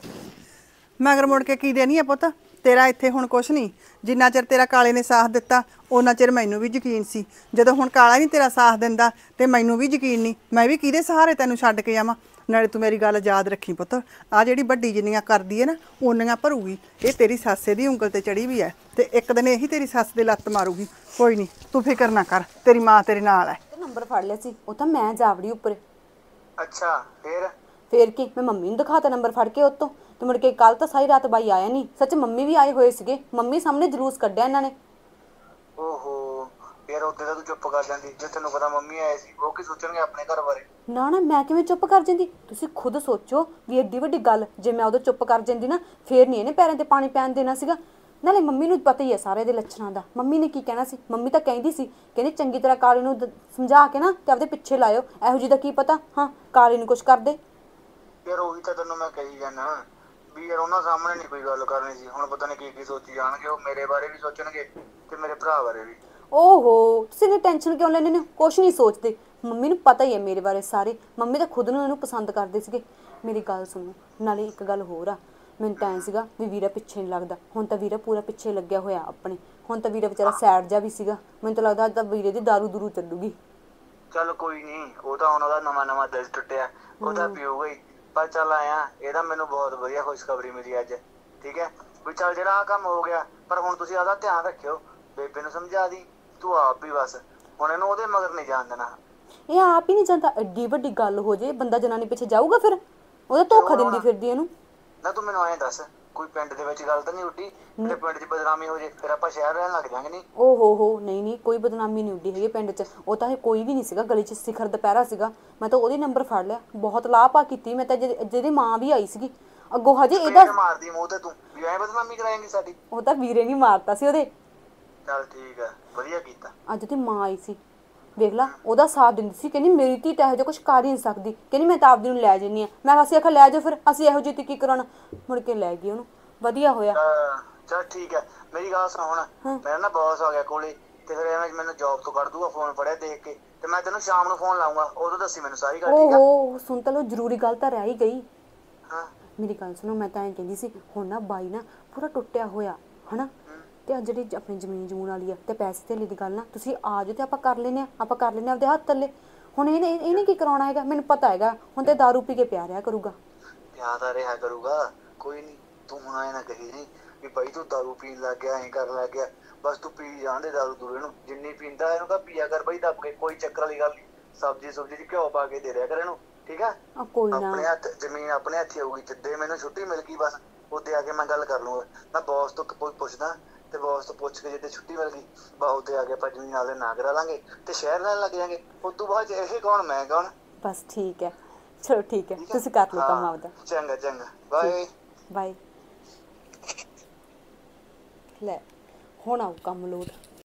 ਮਗਰ ਮੁੜ ਕੇ ਕੀ ਦੇਣੀ ਆ ਪੁੱਤ? ਤੇਰਾ ਇੱਥੇ ਹੁਣ ਕੁਛ ਨਹੀਂ। ਜਿੰਨਾ ਚਿਰ ਤੇਰਾ ਕਾਲੇ ਨੇ ਸਾਥ ਦਿੱਤਾ ਉਹਨਾਂ ਚਿਰ ਮੈਨੂੰ ਵੀ ਯਕੀਨ ਸੀ। ਜਦੋਂ ਹੁਣ ਕਾਲਾ ਨਹੀਂ ਤੇਰਾ ਸਾਥ ਦਿੰਦਾ ਤੇ ਮੈਨੂੰ ਵੀ ਯਕੀਨ ਨਹੀਂ। ਮੈਂ ਵੀ ਕਿਹਦੇ ਸਹਾਰੇ ਤੈਨੂੰ ਛੱਡ ਕੇ ਆਵਾਂ? ਨਾਲੇ ਤੂੰ ਮੇਰੀ ਗੱਲ ਯਾਦ ਰੱਖੀ ਪੁੱਤ, ਆ ਜਿਹੜੀ ਵੱਡੀ ਜਿੰਨੀਆਂ ਕਰਦੀ ਹੈ ਨਾ ਓਨੀਆਂ ਭਰੂਗੀ। ਇਹ ਤੇਰੀ ਸੱਸੇ ਦੀ ਉਂਗਲ ਤੇ ਚੜੀ ਵੀ ਹੈ ਤੇ ਇੱਕ ਦਿਨ ਇਹੀ ਤੇਰੀ ਸੱਸ ਦੇ ਲੱਤ ਮਾਰੂਗੀ। ਕੋਈ ਨਹੀਂ, ਤੂੰ ਫਿਕਰ ਨਾ ਕਰ, ਤੇਰੀ ਮਾਂ ਤੇਰੇ ਨਾਲ ਹੈ। ਨੰਬਰ ਫੜ ਲਿਆ ਸੀ, ਉਹ ਤਾਂ ਮੈਂ ਜਾਵੜੀ ਉੱਪਰ। ਅੱਛਾ ਫੇਰ ਕੀ, ਮੈਂ ਮੰਮੀ ਨੂੰ ਦਿਖਾਤਾ ਨੰਬਰ ਫੜ ਕੇ ਉੱਤੋਂ। ਤੇ ਮੁੜ ਕੇ ਕੱਲ ਤਾਂ ਸਾਰੀ ਰਾਤ ਬਾਈ ਆਇਆ ਨਹੀਂ। ਸੱਚ ਮੰਮੀ ਵੀ ਆਏ ਹੋਏ ਸੀਗੇ, ਮੰਮੀ ਸਾਹਮਣੇ ਜਲੂਸ ਕੱਢਿਆ ਇਹਨਾਂ ਨੇ। ਓਹੋ ਯਾਰ, ਉੱਤੇ ਤਾਂ ਤੂੰ ਚੁੱਪ ਕਰ ਜਾਂਦੀ ਜੇ ਤੈਨੂੰ ਪਤਾ ਮੰਮੀ ਆਏ ਸੀ। ਉਹ ਕੀ ਸੋਚਣਗੇ ਆਪਣੇ ਘਰ ਬਾਰੇ? ਨਾ ਨਾ, ਮੈਂ ਕਿਵੇਂ ਚੁੱਪ ਕਰ ਜਾਂਦੀ? ਤੁਸੀਂ ਖੁਦ ਸੋਚੋ ਵੀ ਏਡੀ ਵੱਡੀ ਗੱਲ ਜੇ ਮੈਂ ਉਦੋਂ ਚੁੱਪ ਕਰ ਜਾਂਦੀ ਨਾ, ਫੇਰ ਨਹੀਂ ਇਹਨੇ ਪੈਰਾਂ ਤੇ ਪਾਣੀ ਪੈਣ ਦੇਣਾ ਸੀਗਾ। ਨਾਲੇ ਮੰਮੀ ਨੂੰ ਪਤਾ ਹੀ ਹੈ ਸਾਰੇ ਦੇ ਲੱਛਣਾਂ ਦਾ। ਮੰਮੀ ਨੇ ਕੀ ਕਹਿਣਾ ਸੀ? ਮੰਮੀ ਤਾਂ ਕਹਿੰਦੀ ਸੀ, ਕਹਿੰਦੀ ਚੰਗੀ ਤਰ੍ਹਾਂ ਕਾਲੇ ਨੂੰ ਸਮਝਾ ਕੇ ਨਾ ਤੇ ਆਪਦੇ ਪਿੱਛੇ ਲਾਇਓ। ਇਹੋ ਜਿਹੀ ਦਾ ਕੀ ਪਤਾ, ਹਾਂ ਕਾਲੇ ਨੂੰ ਕੁਛ ਕਰਦੇ। ਯਾਰ ਉਹੀ ਤਾਂ ਤੈਨੂੰ ਮੈਂ ਕਹੀ ਜਾਣਾ ਵੀ ਯਾਰ ਉਹਨਾਂ ਸਾਹਮਣੇ ਨਹੀਂ ਕੋਈ ਗੱਲ ਕਰਨੀ ਸੀ। ਹੁਣ ਪਤਾ ਨਹੀਂ ਕੀ ਸੋਚੀ ਜਾਣਗੇ। ਉਹ ਮੇਰੇ ਬਾਰੇ ਵੀ ਸੋਚਣਗੇ ਤੇ ਮੇਰੇ ਭਰਾ ਬਾਰੇ ਵੀ। ਓਹੋ, ਤੁਸੀਂ ਨੇ ਟੈਨਸ਼ਨ ਕਿਉਂ ਲੈਂਦੇ ਨੇ? ਕੁਛ ਨਹੀਂ ਸੋਚਦੇ। ਮੰਮੀ ਨੂੰ ਪਤਾ ਹੀ ਹੈ ਮੇਰੇ ਬਾਰੇ ਸਾਰੇ। ਮੰਮੀ ਤਾਂ ਖੁਦ ਨੂੰ ਇਹਨੂੰ ਪਸੰਦ ਕਰਦੇ ਸੀਗੇ। ਮੇਰੀ ਗੱਲ ਸੁਣੋ, ਨਾਲੇ ਇੱਕ ਗੱਲ ਹੋਰ ਆ, ਮੈਨੂੰ ਤਾਂ ਐਂ ਸੀਗਾ ਵੀ ਵੀਰਾ ਪਿੱਛੇ ਨਹੀਂ ਲੱਗਦਾ। ਹੁਣ ਤਾਂ ਵੀਰਾ ਪੂਰਾ ਪਿੱਛੇ ਲੱਗਿਆ ਹੋਇਆ ਆਪਣੇ। ਹੁਣ ਤਾਂ ਵੀਰਾ ਵਿਚਾਰਾ ਸੈਡ ਜਾ ਵੀ ਸੀਗਾ। ਮੈਨੂੰ ਤਾਂ ਲੱਗਦਾ ਅੱਜ ਤਾਂ ਵੀਰੇ ਦੀ ਦਾਰੂ ਦੂਰੂ ਚੱਲੂਗੀ। ਚੱਲ ਕੋਈ ਨਹੀਂ, ਉਹ ਤਾਂ ਹੁਣ ਉਹਦਾ ਨਵਾਂ ਦਿਲ ਟੁੱਟਿਆ, ਉਹਦਾ ਪੀਊਗਾ ਹੀ। ਪਰ ਚੱਲ ਆਇਆ, ਇਹਦਾ ਮੈਨੂੰ ਬਹੁਤ ਵਧੀਆ ਖੁਸ਼ਖਬਰੀ ਮਿਲੀ ਅੱਜ। ਠੀਕ ਹੈ ਵੀ ਚੱਲ ਜਿਹੜਾ ਆ ਕੰਮ ਹੋ ਗਿਆ, ਪਰ ਹੁਣ ਤੁਸੀਂ ਉਹਦਾ ਧਿਆਨ ਰੱਖਿਓ। ਬੇਬੇ ਨੂੰ ਸਮਝਾ ਦੀ, ਤੂੰ ਆਪ ਵੀ ਬਸ ਹੁਣ ਇਹਨੂੰ ਉਹਦੇ ਮਗਰ ਨਹੀਂ ਜਾਣ ਦੇਣਾ। ਇਹ ਆਪ ਹੀ ਨਹੀਂ ਜਾਂਦਾ। ਐਡੀ ਵੱਡੀ ਗੱਲ ਹੋ ਜੇ ਬੰਦਾ ਜਨਾਨੀ ਪਿੱਛੇ ਜਾਊਗਾ? ਫਿਰ ਉਹਦਾ ਧੋਖਾ ਦਿੰਦੀ ਫਿਰਦੀ ਇਹਨੂੰ। ਨਾ ਤੂੰ ਮੈਨੂੰ ਐਂ ਦੱਸ, ਕੋਈ ਪਿੰਡ ਦੇ ਵਿੱਚ ਗੱਲ ਤਾਂ ਨਹੀਂ ਉੱਡੀ ਤੇ ਪਿੰਡ 'ਚ ਬਦਨਾਮੀ ਹੋ ਜੇ? ਫਿਰ ਆਪਾਂ ਸ਼ਹਿਰ ਰਹਿਣ ਲੱਗ ਜਾਾਂਗੇ। ਨਹੀਂ ਹੋ ਨਹੀਂ ਨਹੀਂ, ਕੋਈ ਬਦਨਾਮੀ ਨਹੀਂ ਉੱਡੀ ਹੈਗੀ ਪਿੰਡ 'ਚ। ਉਹ ਤਾਂ ਇਹ ਕੋਈ ਵੀ ਨਹੀਂ ਸੀਗਾ ਗਲੀ 'ਚ, ਸਿਖਰ ਦੁਪਹਿਰਾ ਸੀਗਾ। ਮੈਂ ਤਾਂ ਉਹਦੀ ਨੰਬਰ ਫੜ ਲਿਆ, ਬਹੁਤ ਲਾਪਾ ਕੀਤੀ ਮੈਂ ਤਾਂ। ਜਿਹਦੀ ਮਾਂ ਵੀ ਆਈ ਸੀਗੀ ਅੱਗੋਂ, ਹਜੇ ਇਹਦਾ ਮਾਰਦੀ ਮੂੰਹ ਤੇ ਤੂੰ ਵੀ ਐਂ ਬਦਨਾਮੀ ਕਰਾਏਂਗੀ ਸਾਡੀ। ਉਹ ਤਾਂ ਵੀਰੇ ਨਹੀਂ ਮਾਰਤਾ ਸੀ ਉਹਦੇ। ਚੱਲ ਠੀਕ ਆ, ਵਧੀਆ ਕੀਤਾ। ਅੱਜ ਉਹਦੀ ਮਾਂ ਆਈ ਸੀ, ਵੇਖ ਲਾ ਉਹਦਾ ਸਾਥ ਦਿੰਦੀ ਸੀ। ਕਹਿੰਦੀ ਮੇਰੀ ਧੀ ਤਾਂ ਇਹੋ ਜਿਹਾ ਕੁਛ ਕਰ ਹੀ ਨਹੀਂ ਸਕਦੀ। ਕਹਿੰਦੀ ਮੈਂ ਤਾਂ ਆਪਦੀ ਨੂੰ ਲੈ ਜੰਨੀ ਆ। ਮੈਂ ਅਸੀਂ ਆਖਿਆ ਲੈ ਜਾਓ ਫਿਰ, ਅਸੀਂ ਇਹੋ ਜਿਹੀ ਕੀ ਕਰਾਉਣਾ। ਮੁੜ ਕੇ ਲੈ ਗਈ ਉਹਨੂੰ, ਵਧੀਆ ਹੋਇਆ। ਚੱਲ ਠੀਕ ਹੈ, ਮੇਰੀ ਗੱਲ ਸੁਣ ਹੁਣ। ਮੇਰਾ ਨਾ ਬੌਸ ਆ ਗਿਆ ਕੋਲੇ ਤੇ ਫਿਰ ਐਵੇਂ ਮੈਨੂੰ ਜੌਬ ਤੋਂ ਕੱਢ ਦੂਗਾ ਫੋਨ ਫੜਿਆ ਦੇਖ ਕੇ। ਤੇ ਮੈਂ ਤੈਨੂੰ ਸ਼ਾਮ ਨੂੰ ਫੋਨ ਲਾਉਂਗਾ, ਉਦੋਂ ਦੱਸੀ ਮੈਨੂੰ ਸਾਰੀ ਗੱਲ। ਠੀਕ ਆ? ਓਹੋ ਸੁਣ ਤਾਂ ਲੋ, ਜ਼ਰੂਰੀ ਗੱਲ ਤਾਂ ਰਹਿ ਹੀ ਗਈ। ਹਾਂ ਮੇਰੀ ਗੱਲ ਸੁਣੋ, ਮੈਂ ਤਾਂ ਐਂ ਕਹਿੰਦੀ ਸੀ ਹੁਣ ਨਾ ਬਾਈ ਨਾ ਪੂਰਾ ਟੁੱਟਿਆ ਹੋਇਆ ਹਨਾ। ਤੇ ਆ ਜਿਹੜੀ ਆਪਣੀ ਜ਼ਮੀਨ ਜਮੂਨ ਵਾਲੀ ਆ ਤੇ ਪੈਸੇ ਧੇਲੇ ਦੀ ਗੱਲ ਨਾ, ਤੁਸੀਂ ਆ ਜਾਓ ਤੇ ਆਪਾਂ ਕਰ ਲੈਨੇ ਆ। ਆਪਾਂ ਕਰ ਲੈਨੇ ਆਪਦੇ ਹੱਥ ਥੱਲੇ। ਹੁਣ ਇਹਨੇ ਕੀ ਕਰਾਉਣਾ ਹੈਗਾ? ਮੈਨੂੰ ਪਤਾ ਹੈਗਾ ਹੁਣ ਤੇ ਦਾਰੂ ਪੀ ਕੇ ਪਿਆ ਰਿਹਾ ਕਰੂਗਾ। ਯਾਦ ਆ ਰਿਹਾ ਕਰੂਗਾ, ਕੋਈ ਨਹੀਂ। ਤੂੰ ਹੁਣ ਆਏ ਨਾ ਕਹੀ ਨਹੀਂ ਵੀ ਬਾਈ ਤੂੰ ਦਾਰੂ ਪੀਣ ਲੱਗ ਗਿਆ, ਐਂ ਕਰਨ ਲੱਗ ਗਿਆ। ਬਸ ਤੂੰ ਪੀ ਜਾਣ ਦੇ ਦਾਰੂ ਦੂਰੇ ਨੂੰ, ਜਿੰਨੀ ਪੀਂਦਾ ਇਹਨੂੰ ਕਹ ਪੀਆ ਕਰ ਬਾਈ ਦੱਬ ਕੇ। ਕੋਈ ਚੱਕਰ ਵਾਲੀ ਗੱਲ ਨਹੀਂ। ਸਬਜ਼ੀ ਸੁਬਜ਼ੀ ਚ ਘਿਓ ਪਾ ਕੇ ਦੇ ਦਿਆ ਕਰ ਇਹਨੂੰ। ਠੀਕ ਆ? ਕੋਈ ਨਾ, ਆਪਣੇ ਹੱਥ ਜ਼ਮੀਨ ਆਪਣੇ ਹੱਥ ਹੀ ਆਊਗੀ। ਜਿੱਦੇ ਮੈਨੂੰ ਛੁੱਟੀ ਮਿਲ ਗਈ ਬਸ ਉਹਦੇ ਆ ਕੇ ਮੈਂ ਗੱਲ ਕਰ ਲੂੰਗਾ। ਮੈਂ ਬੌਸ ਤੋਂ ਕੋਈ ਪੁੱਛਦਾ ਤੇ ਬੌਸ ਤੋਂ ਪੁੱਛ ਕੇ ਜਿੱਦੇ ਛੁੱਟੀ ਮਿਲ ਗਈ ਬਾ ਉਹਦੇ ਆ ਕੇ ਆਪਾਂ ਜ਼ਮੀਨ ਨਾਲ ਦੇ ਨਾਂ ਕਰਾ ਲਾਂਗੇ ਤੇ ਸ਼ਹਿਰ ਲੈਣ ਲੱਗ ਜਾਾਂਗੇ। ਉਸ ਤੋਂ ਬਾਅਦ ਇਹ ਕੌਣ ਮੈਂ ਕੌਣ। ਬਸ ਠੀਕ ਹੈ, ਚਲੋ ਠੀਕ ਹੈ, ਤੁਸੀਂ ਕਰ ਲਓ ਕੰਮ ਆਪਦਾ। ਚੰਗਾ ਚੰਗਾ, ਬਾਏ ਬਾਏ। ਲੈ ਹੁਣ ਆਊ ਕੰਮ ਲੋਟ।